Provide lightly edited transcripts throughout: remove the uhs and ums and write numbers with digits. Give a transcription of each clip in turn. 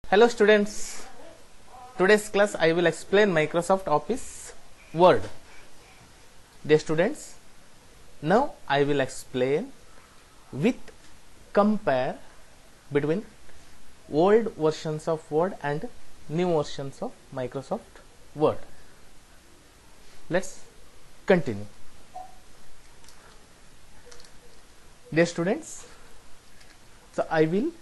Hello students, today's class I will explain Microsoft Office Word. Dear students, now I will explain with compare between old versions of Word and new versions of Microsoft Word. Let's continue. Dear students, so I will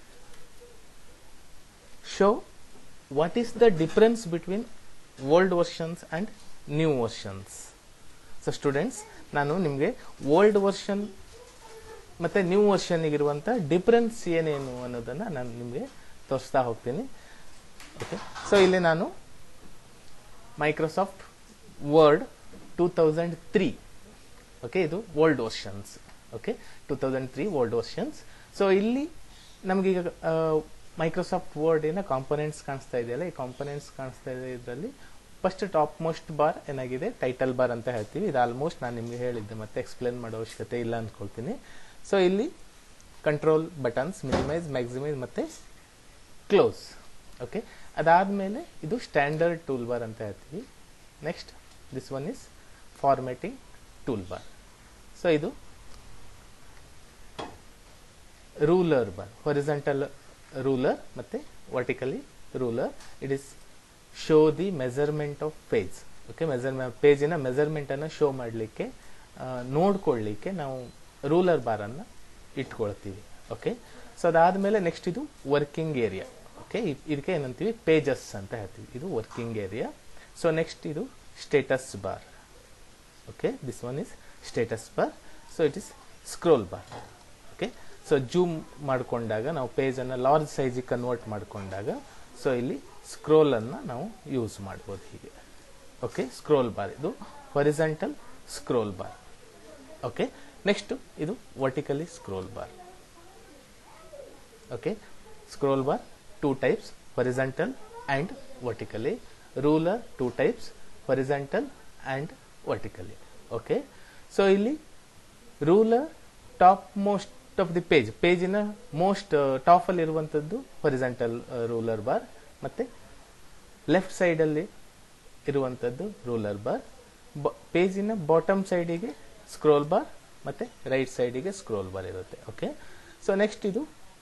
show what is the difference between old versions and new versions. So students, ನಾನು ನಿಮಗೆ old version ಮತ್ತು new ವರ್ಷನ್ಗಿರುವಂಥ difference ಏನೇನು ಅನ್ನೋದನ್ನು ನಾನು ನಿಮಗೆ ತೋರಿಸ್ತಾ ಹೋಗ್ತೀನಿ. ಓಕೆ, ಸೊ ಇಲ್ಲಿ ನಾನು ಮೈಕ್ರೋಸಾಫ್ಟ್ ವರ್ಡ್ 2003, ಓಕೆ, ಇದು old versions. Okay, 2003 old versions. So ಇಲ್ಲಿ ನಮಗೀಗ ಮೈಕ್ರೋಸಾಫ್ಟ್ ವರ್ಡಿನ ಕಾಂಪೊನೆಂಟ್ಸ್ ಕಾಣಿಸ್ತಾ ಇದೆಯಲ್ಲ, ಈ ಕಾಂಪೊನೆಂಟ್ಸ್ ಕಾಣಿಸ್ತಾ ಇದೆ. ಇದರಲ್ಲಿ ಫಸ್ಟ್ ಟಾಪ್ ಮೋಸ್ಟ್ ಬಾರ್ ಏನಾಗಿದೆ, ಟೈಟಲ್ ಬಾರ್ ಅಂತ ಹೇಳ್ತೀವಿ. ಇದು ಆಲ್ಮೋಸ್ಟ್ ನಾನು ನಿಮಗೆ ಹೇಳಿದ್ದೆ, ಮತ್ತೆ ಎಕ್ಸ್ಪ್ಲೇನ್ ಮಾಡೋ ಅವಶ್ಯಕತೆ ಇಲ್ಲ ಅಂದ್ಕೊಳ್ತೀನಿ. ಸೊ ಇಲ್ಲಿ ಕಂಟ್ರೋಲ್ ಬಟನ್ಸ್, ಮಿನಿಮೈಸ್, ಮ್ಯಾಕ್ಸಿಮೈಸ್ ಮತ್ತು ಕ್ಲೋಸ್. ಓಕೆ, ಅದಾದಮೇಲೆ ಇದು ಸ್ಟ್ಯಾಂಡರ್ಡ್ ಟೂಲ್ ಬಾರ್ ಅಂತ ಹೇಳ್ತೀವಿ. Next this one is formatting tool bar. So ಇದು ರೂಲರ್ ಬಾರ್, ಹೊರಿಜಾಂಟಲ್ ರೂಲರ್ ಮತ್ತೆ vertically ruler. It is show the measurement of page. Okay, ಪೇಜಿನ measurement ಅನ್ನು show ಮಾಡಲಿಕ್ಕೆ, ನೋಡ್ಕೊಳ್ಳಿಕ್ಕೆ ನಾವು ರೂಲರ್ ಬಾರ್ ಅನ್ನು ಇಟ್ಕೊಳ್ತೀವಿ. ಓಕೆ, ಸೊ ಅದಾದ್ಮೇಲೆ ನೆಕ್ಸ್ಟ್ ಇದು ವರ್ಕಿಂಗ್ ಏರಿಯಾ. ಓಕೆ, ಇದಕ್ಕೆ ಏನಂತೀವಿ, ಪೇಜಸ್ ಅಂತ ಹೇಳ್ತೀವಿ. ಇದು ವರ್ಕಿಂಗ್ ಏರಿಯಾ. ಸೊ ನೆಕ್ಸ್ಟ್ ಇದು status bar. Okay, this one is status bar. So it is scroll bar. Okay, so zoom ಮಾಡಿಕೊಂಡಾಗ ನಾವು ಪೇಜನ್ನು ಲಾರ್ಜ್ ಸೈಜಿಗೆ ಕನ್ವರ್ಟ್ ಮಾಡಿಕೊಂಡಾಗ ಸೊ ಇಲ್ಲಿ ಸ್ಕ್ರೋಲ್ ಅನ್ನು ನಾವು ಯೂಸ್ ಮಾಡ್ಬೋದು ಹೀಗೆ. ಓಕೆ, ಸ್ಕ್ರೋಲ್ ಬಾರ್, ಇದು horizontal scroll bar. Okay, next ಇದು vertically scroll bar. Okay, scroll bar two types, horizontal and vertically. Ruler two types, horizontal and vertically. Okay, so ಇಲ್ಲಿ ruler top most of the page, ಪೇಜಿನ most top ಅಲ್ಲಿ ಇರುವಂತದ್ದು horizontal ruler bar, ಮತ್ತೆ left side ಅಲ್ಲಿ ಇರುವಂತದ್ದು ruler bar. ಪೇಜಿನ bottom ಸೈಡಿಗೆ scroll bar ಮತ್ತೆ right ಸೈಡಿಗೆ ಸ್ಕ್ರೋಲ್ ಬಾರ್ ಇರುತ್ತೆ. ಓಕೆ, ಸೊ ನೆಕ್ಸ್ಟ್ ಇದು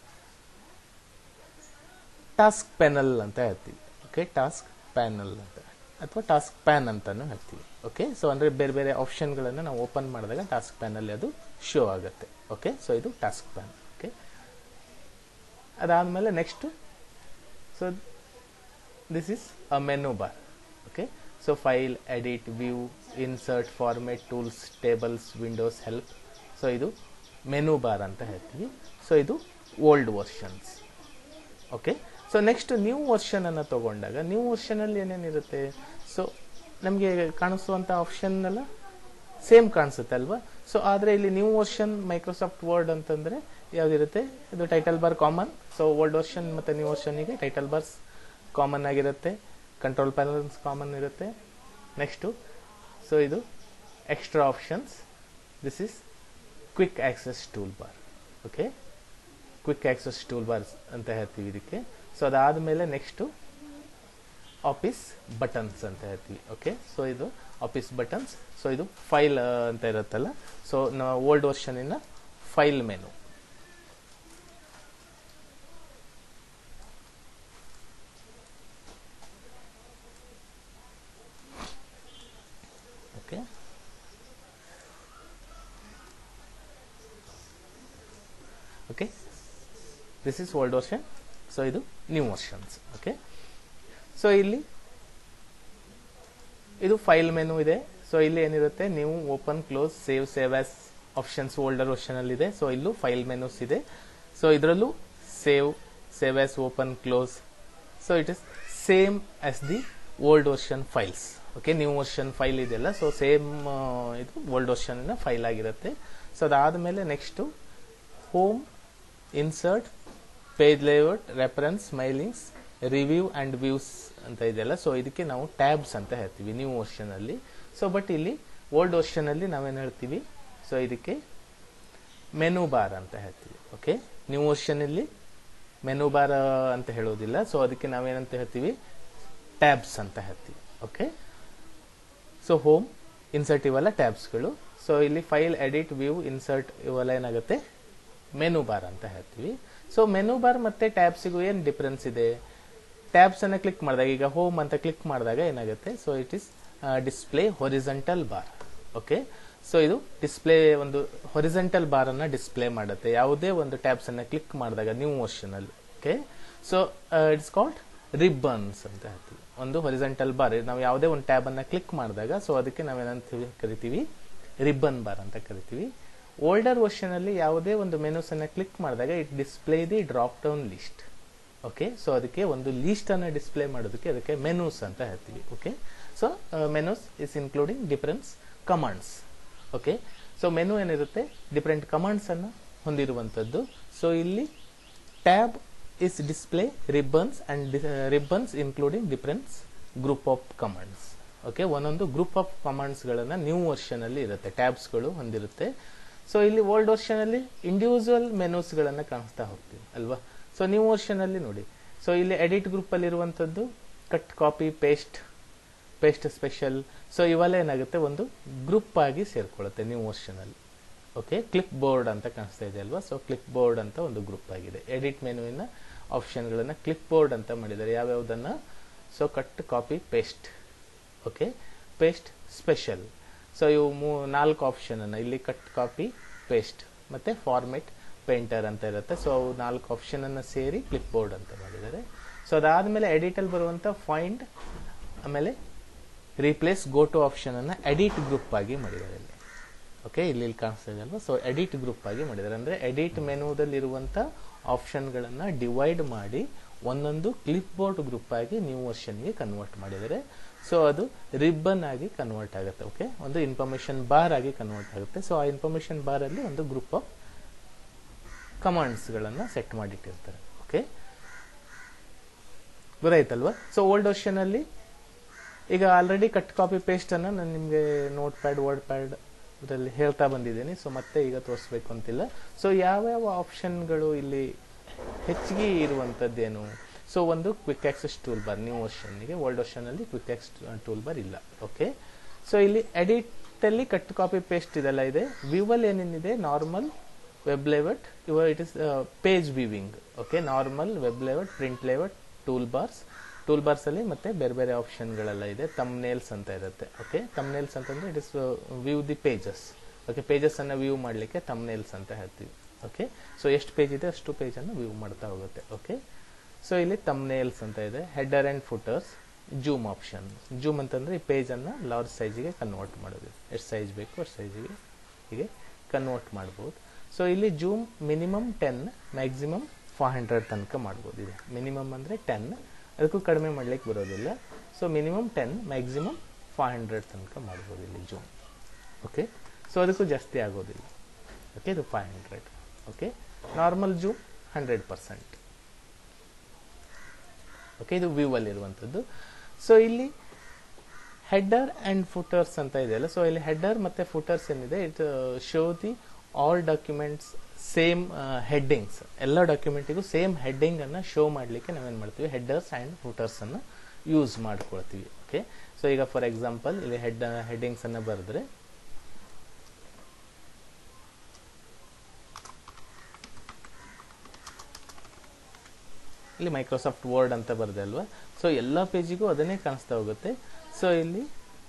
ಟಾಸ್ಕ್ ಪ್ಯಾನಲ್ ಅಂತ ಹೇಳ್ತೀವಿ. ಓಕೆ, ಟಾಸ್ಕ್ ಪ್ಯಾನಲ್ ಅಂತ ಅಥವಾ ಟಾಸ್ಕ್ ಪ್ಯಾನ್ ಅಂತಾನು ಹೇಳ್ತೀವಿ. ಓಕೆ, ಸೊ ಅಂದ್ರೆ ಬೇರೆ ಬೇರೆ ಆಪ್ಷನ್ಗಳನ್ನು ನಾವು ಓಪನ್ ಮಾಡಿದಾಗ ಟಾಸ್ಕ್ ಪ್ಯಾನಲ್ಲಿ ಅದು ಶೋ ಆಗುತ್ತೆ. ಓಕೆ, ಸೊ ಇದು ಟಾಸ್ಕ್ ಪ್ಯಾನ್. ಓಕೆ, ಅದಾದ್ಮೇಲೆ next so this is a menu bar. Okay, so file, edit, view, insert, format, tools, tables, windows, help. So ಇದು ಮೆನು ಬಾರ್ ಅಂತ ಹೇಳ್ತೀವಿ. ಸೊ ಇದು old versions. Okay, so next new version ಅನ್ನು ತಗೊಂಡಾಗ new version ಅಲ್ಲಿ ಏನೇನಿರುತ್ತೆ, so ನಮಗೆ ಕಾಣಿಸುವಂತ option ಎಲ್ಲ same ಕಾಣಿಸುತ್ತೆ ಅಲ್ವಾ. ಸೊ ಆದ್ರೆ ಇಲ್ಲಿ ನ್ಯೂ ವರ್ಷನ್ ಮೈಕ್ರೋಸಾಫ್ಟ್ ವರ್ಡ್ ಅಂತಂದ್ರೆ ಯಾವ್ದಿರುತ್ತೆ, ಇದು title bar common. So old version ಮತ್ತೆ ನ್ಯೂ ವರ್ಷನ್ಗೆ ಟೈಟಲ್ ಬಾರ್ಸ್ ಕಾಮನ್ ಆಗಿರುತ್ತೆ, ಕಂಟ್ರೋಲ್ ಪ್ಯಾನಲ್ಸ್ ಕಾಮನ್ ಇರುತ್ತೆ. ನೆಕ್ಸ್ಟು ಸೊ ಇದು extra options, this is quick access tool bar. Okay, quick access tool bars ಅಂತ ಹೇಳ್ತೀವಿ ಇದಕ್ಕೆ. ಸೊ ಅದಾದ್ಮೇಲೆ ನೆಕ್ಸ್ಟು ಆಫೀಸ್ ಬಟನ್ಸ್ ಅಂತ ಹೇಳ್ತೀವಿ. ಓಕೆ, ಸೊ ಇದು ಆಫೀಸ್ ಬಟನ್ಸ್. ಸೊ ಇದು ಫೈಲ್ ಅಂತ ಇರುತ್ತಲ್ಲ, ಸೊ ಓಲ್ಡ್ ವರ್ಷನ್ ಇನ್ನ file menu. Okay, okay, this is old version. So ಇದು ನ್ಯೂ ವರ್ಷನ್ಸ್. ಓಕೆ, ಸೊ ಇಲ್ಲಿ ಇದು ಫೈಲ್ ಮೆನು ಇದೆ. ಸೊ ಇಲ್ಲಿ ಏನಿರುತ್ತೆ, ನೀವು open, close, save as options older version ಅಲ್ಲಿ ಇದೆ. ಸೊ ಇಲ್ಲೂ ಫೈಲ್ ಮೆನುಸ್ ಇದೆ. ಸೊ ಇದರಲ್ಲೂ save as, open, close. So it is same as the old version files. Okay, new version file ಇದೆಯಲ್ಲ, ಸೊ ಸೇಮ್ ಇದು ಓಲ್ಡ್ ವರ್ಷನ್ ಫೈಲ್ ಆಗಿರುತ್ತೆ. So ಅದಾದ್ಮೇಲೆ next home, insert, page layout, reference, mailings, review and views ಅಂತ ಇದೆಯಲ್ಲ. So ಇದಕ್ಕೆ ನಾವು tabs ಅಂತ ಹೇಳ್ತೀವಿ ನ್ಯೂ ವರ್ಷನ್ ಅಲ್ಲಿ. ಸೊ ಬಟ್ ಇಲ್ಲಿ ಓಲ್ಡ್ ವರ್ಷನ್ ಅಲ್ಲಿ ನಾವೇನ್ ಹೇಳ್ತೀವಿ, ಸೊ ಇದಕ್ಕೆ ಮೆನು ಬಾರ್ ಅಂತ ಹೇಳ್ತೀವಿ. ಓಕೆ, ನ್ಯೂ ವರ್ಷನ್ ಅಲ್ಲಿ ಮೆನು ಬಾರ್ ಅಂತ ಹೇಳೋದಿಲ್ಲ. ಸೊ ಅದಕ್ಕೆ ನಾವೇನಂತ ಹೇಳ್ತೀವಿ, ಟ್ಯಾಬ್ಸ್ ಅಂತ ಹೇಳ್ತೀವಿ. ಓಕೆ, ಸೊ ಹೋಮ್, ಇನ್ಸರ್ಟ್ ಇವೆಲ್ಲ ಟ್ಯಾಬ್ಸ್ಗಳು. ಸೊ ಇಲ್ಲಿ ಫೈಲ್, ಎಡಿಟ್, ವ್ಯೂ, ಇನ್ಸರ್ಟ್ ಇವೆಲ್ಲ ಏನಾಗುತ್ತೆ, ಮೆನು ಬಾರ್ ಅಂತ ಹೇಳ್ತೀವಿ. ಸೊ ಮೆನು ಬಾರ್ ಮತ್ತೆ ಟ್ಯಾಬ್ಸಿಗೂ ಏನು ಡಿಫರೆನ್ಸ್ ಇದೆ? ಟ್ಯಾಬ್ಸ್ ಅನ್ನ ಕ್ಲಿಕ್ ಮಾಡಿದಾಗ, ಈಗ ಹೋಮ್ ಅಂತ ಕ್ಲಿಕ್ ಮಾಡಿದಾಗ ಏನಾಗುತ್ತೆ, so it is display horizontal bar. Okay, so ಇದು ಡಿಸ್ಪ್ಲೇ ಒಂದು ಹೊರಿಜಾಂಟಲ್ ಬಾರ್ ಅನ್ನ ಡಿಸ್ಪ್ಲೇ ಮಾಡುತ್ತೆ ಯಾವುದೇ ಒಂದು ಟ್ಯಾಬ್ಸ್ ಅನ್ನ ಕ್ಲಿಕ್ ಮಾಡಿದಾಗ ನ್ಯೂ ವರ್ಷನ್ ಅಲ್ಲಿ. Okay, so it's called ribbons ಅಂತ ಹೇಳ್ತೀವಿ. ಒಂದು ಹೊರಿಜಾಂಟಲ್ ಬಾರ್, ನಾವು ಯಾವುದೇ ಒಂದು ಟ್ಯಾಬ್ ಅನ್ನ ಕ್ಲಿಕ್ ಮಾಡಿದಾಗ ಸೊ ಅದಕ್ಕೆ ನಾವೇನಂತ ಕರಿತೀವಿ, ರಿಬ್ಬನ್ ಬಾರ್ ಅಂತ ಕರಿತೀವಿ. ಓಲ್ಡರ್ ವರ್ಷನ್ ಅಲ್ಲಿ ಯಾವುದೇ ಒಂದು ಮೆನುಸ್ ಅನ್ನ ಕ್ಲಿಕ್ ಮಾಡಿದಾಗ it display the drop down list. Okay, so ಅದಕ್ಕೆ ಒಂದು ಲೀಸ್ಟ್ ಅನ್ನ ಡಿಸ್ಪ್ಲೇ ಮಾಡೋದಕ್ಕೆ ಅದಕ್ಕೆ ಮೆನುಸ್ ಅಂತ ಹೇಳ್ತೀವಿ. Okay, so menus is including difference commands. Okay, so menu ಏನಿರುತ್ತೆ ಡಿಫರೆಂಟ್ ಕಮಾಂಡ್ಸ್ ಅನ್ನ ಹೊಂದಿರುವಂತದ್ದು. ಸೊ ಇಲ್ಲಿ tab is display ribbons and ribbons including difference group of commands. Okay, ಒಂದೊಂದು ಗ್ರೂಪ್ ಆಫ್ ಕಮಾಂಡ್ಸ್ ಗಳನ್ನ ನ್ಯೂ ವರ್ಷನ್ ಅಲ್ಲಿ ಇರುತ್ತೆ, ಟ್ಯಾಬ್ಸ್ ಗಳು ಹೊಂದಿರುತ್ತೆ. ಸೊ ಇಲ್ಲಿ ಓಲ್ಡ್ ವರ್ಷನ್ ಅಲ್ಲಿ ಇಂಡಿವಿಜುವಲ್ ಮೆನುಸ್ ಗಳನ್ನ ಕಾಣಿಸ್ತಾ ಹೋಗ್ತೀವಿ ಅಲ್ವಾ. ಸೊ ನ್ಯೂ ವರ್ಷನ್ ಅಲ್ಲಿ ನೋಡಿ, ಸೊ ಇಲ್ಲಿ ಎಡಿಟ್ ಗ್ರೂಪ್ ಅಲ್ಲಿ ಇರುವಂತದ್ದು cut, copy, paste, paste special. So ಇವೆಲ್ಲ ಏನಾಗುತ್ತೆ, ಒಂದು ಗ್ರೂಪ್ ಆಗಿ ಸೇರ್ಕೊಳ್ಳುತ್ತೆ ನ್ಯೂ ವರ್ಷನ್ ಅಲ್ಲಿ. ಓಕೆ, ಕ್ಲಿಪ್ ಬೋರ್ಡ್ ಅಂತ ಕಾಣಿಸ್ತಾ ಇದೆ ಅಲ್ವಾ. ಸೊ ಕ್ಲಿಪ್ ಬೋರ್ಡ್ ಅಂತ ಒಂದು ಗ್ರೂಪ್ ಆಗಿದೆ. ಎಡಿಟ್ ಮೆನುವಿನ ಆಪ್ಷನ್ ಗಳನ್ನ ಕ್ಲಿಪ್ ಬೋರ್ಡ್ ಅಂತ ಮಾಡಿದ್ದಾರೆ. ಯಾವ್ಯಾವುದನ್ನ? So cut, copy, paste. Okay, paste special. So ಇವು 4 ಆಪ್ಷನ್ ಅನ್ನ ಇಲ್ಲಿ ಕಟ್, ಕಾಪಿ, ಪೇಸ್ಟ್ ಮತ್ತೆ ಫಾರ್ಮೆಟ್, ಪೇಂಟರ್ ಅಂತ ಇರುತ್ತೆ. ಸೊ ಅವು 4 ಆಪ್ಷನ್ ಅನ್ನ ಸೇರಿ ಕ್ಲಿಪ್ ಬೋರ್ಡ್ ಅಂತ ಮಾಡಿದ್ದಾರೆ. ಸೊ ಅದಾದ್ಮೇಲೆ ಎಡಿಟ್ ಅಲ್ಲಿ ಬರುವಂತ ಫೈಂಡ್ ಆಮೇಲೆ ರೀಪ್ಲೇಸ್, ಗೋ ಟು ಆಪ್ಷನ್ ಅನ್ನ ಎಡಿಟ್ ಗ್ರೂಪ್ ಆಗಿ ಮಾಡಿದ್ದಾರೆ ಇಲ್ಲಿ. ಓಕೆ, ಇಲ್ಲಿ ಕಾಣಿಸ್ತಾ ಇದೆ ಅಲ್ವಾ. ಸೊ ಎಡಿಟ್ ಗ್ರೂಪ್ ಆಗಿ ಮಾಡಿದ್ದಾರೆ, ಅಂದ್ರೆ ಎಡಿಟ್ ಮೆನುದಲ್ಲಿ ಇರುವಂತ ಆಪ್ಷನ್ ಗಳನ್ನ ಡಿವೈಡ್ ಮಾಡಿ ಒಂದೊಂದು ಕ್ಲಿಪ್ ಬೋರ್ಡ್ ಗ್ರೂಪ್ ಆಗಿ ನ್ಯೂ ವರ್ಷನ್ ಗೆ ಕನ್ವರ್ಟ್ ಮಾಡಿದ್ದಾರೆ. ಸೊ ಅದು ರಿಬ್ಬನ್ ಆಗಿ ಕನ್ವರ್ಟ್ ಆಗುತ್ತೆ. ಓಕೆ, ಒಂದು ಇನ್ಫಾರ್ಮೇಶನ್ ಬಾರ್ ಆಗಿ ಕನ್ವರ್ಟ್ ಆಗುತ್ತೆ. ಸೊ ಆ ಇನ್ಫಾರ್ಮೇಶನ್ ಬಾರ್ ಅಲ್ಲಿ ಒಂದು ಗ್ರೂಪ್ ಆಫ್ ಕಮಾಂಡ್ಸ್ ಗಳನ್ನ ಸೆಟ್ ಮಾಡಿಟ್ಟಿರ್ತಾರೆ. ಓಕೆ, ಗೊತ್ತಾಯ್ತಲ್ವಾ. ಸೊ ಓಲ್ಡ್ ವರ್ಷನ್ ಅಲ್ಲಿ ಈಗ ಆಲ್ರೆಡಿ ಕಟ್, ಕಾಪಿ, ಪೇಸ್ಟ್ ಅನ್ನ ನಾನು ನಿಮ್ಗೆ ನೋಟ್ ಪ್ಯಾಡ್, ವರ್ಡ್ ಪ್ಯಾಡ್ ಇದರಲ್ಲಿ ಹೇಳ್ತಾ ಬಂದಿದ್ದೀನಿ. ಸೊ ಮತ್ತೆ ಈಗ ತೋರಿಸ್ಬೇಕು ಅಂತಿಲ್ಲ. ಸೊ ಯಾವ್ಯಾವ ಆಪ್ಷನ್ಗಳು ಇಲ್ಲಿ ಹೆಚ್ಚಿಗೆ ಇರುವಂತದ್ದೇನು? ಸೊ ಒಂದು quick access tool bar new ವರ್ಷನ್ಗೆ, ಓಲ್ಡ್ ವರ್ಷನ್ ಅಲ್ಲಿ ಕ್ವಿಕ್ ಆಕ್ಸೆಸ್ ಟೂಲ್ ಬಾರ್ ಇಲ್ಲ. ಓಕೆ, ಸೊ ಇಲ್ಲಿ ಎಡಿಟ್ ಅಲ್ಲಿ ಕಟ್, ಕಾಪಿ, ಪೇಸ್ಟ್ ಇದೆಲ್ಲ ಇದೆ. ವ್ಯೂ ಅಲ್ಲಿ ಏನೇನಿದೆ, normal, web layout, it is page viewing. Okay, normal, web layout, print layout, tool bars. Tool bars ಅಲ್ಲಿ ಮತ್ತೆ ಬೇರೆ ಬೇರೆ ಆಪ್ಷನ್ ಗಳೆಲ್ಲ ಇದೆ. ತಮ್ನೇಲ್ಸ್ ಅಂತ ಇರುತ್ತೆ. ಓಕೆ, ತಮ್ನೇಲ್ಸ್ ಅಂತಂದ್ರೆ it is view the pages. Okay, pages ಅನ್ನ ವ್ಯೂ ಮಾಡ್ಲಿಕ್ಕೆ ತಮ್ನೇಲ್ಸ್ ಅಂತ ಹೇಳ್ತೀವಿ. ಓಕೆ, ಸೊ ಎಷ್ಟು ಪೇಜ್ ಇದೆ ಅಷ್ಟು ಪೇಜ್ ಅನ್ನು ವ್ಯೂ ಮಾಡ್ತಾ ಹೋಗುತ್ತೆ. ಓಕೆ, ಸೊ ಇಲ್ಲಿ ತಮ್ನೇಲ್ಸ್ ಅಂತ ಇದೆ. Header and footers, zoom option. Zoom ಅಂತಂದ್ರೆ ಈ ಪೇಜ್ ಅನ್ನ ಲಾರ್ಜ್ ಸೈಜ್ಗೆ ಕನ್ವರ್ಟ್ ಮಾಡೋದು. ಎಷ್ಟು ಸೈಜ್ ಬೇಕು ಅಷ್ಟು ಸೈಜ್ಗೆ ಹೀಗೆ ಕನ್ವರ್ಟ್ ಮಾಡಬಹುದು. ಸೊ ಇಲ್ಲಿ ಜೂಮ್ ಮಿನಿಮಮ್ 10, ಮ್ಯಾಕ್ಸಿಮಮ್ 500 ತನಕ ಮಾಡ್ಬೋದು. ಇದೆ ಮಿನಿಮಮ್ ಅಂದ್ರೆ 10, ಅದಕ್ಕೂ ಕಡಿಮೆ ಮಾಡ್ಲಿಕ್ಕೆ ಬರೋದಿಲ್ಲ. ಸೊ ಮಿನಿಮಮ್ 10, ಮ್ಯಾಕ್ಸಿಮಮ್ 500 ತನಕ ಮಾಡ್ಬೋದು ಇಲ್ಲಿ ಜೂಮ್. ಓಕೆ, ಸೊ ಅದಕ್ಕೂ ಜಾಸ್ತಿ ಆಗೋದಿಲ್ಲ. ಓಕೆ, ಇದು 500. Okay, normal zoom 100%. ಓಕೆ, ಇದು ವ್ಯೂ ಅಲ್ಲಿ ಇರುವಂತದ್ದು. ಸೊ ಇಲ್ಲಿ ಹೆಡರ್ ಅಂಡ್ ಫುಟರ್ಸ್ ಅಂತ ಇದೆಯಲ್ಲ. ಸೊ ಇಲ್ಲಿ ಹೆಡರ್ ಮತ್ತೆ ಫುಟರ್ಸ್ ಏನಿದೆ, it show the all documents same headings. ಎಲ್ಲ ಡಾಕ್ಯುಮೆಂಟಿಗೂ ಸೇಮ್ ಹೆಡ್ಡಿಂಗ್ ಅನ್ನ ಶೋ ಮಾಡ್ಲಿಕ್ಕೆ ನಾವೇನ್ ಮಾಡ್ತೀವಿ, ಹೆಡರ್ಸ್ ಅಂಡ್ ಫುಟರ್ಸ್ ಅನ್ನ ಯೂಸ್ ಮಾಡ್ಕೊಳ್ತೀವಿ. ಓಕೆ, ಸೊ ಈಗ ಫಾರ್ ಎಕ್ಸಾಂಪಲ್ ಇಲ್ಲಿ ಹೆಡ್ಡಿಂಗ್ಸ್ ಅನ್ನ ಬರೆದ್ರೆ ಇಲ್ಲಿ ಮೈಕ್ರೋಸಾಫ್ಟ್ ವರ್ಡ್ ಅಂತ ಬರೆದೆ ಅಲ್ವಾ. ಸೊ ಎಲ್ಲ ಪೇಜಿಗೂ ಅದನ್ನೇ ಕಾಣಿಸ್ತಾ ಹೋಗುತ್ತೆ. ಸೊ ಇಲ್ಲಿ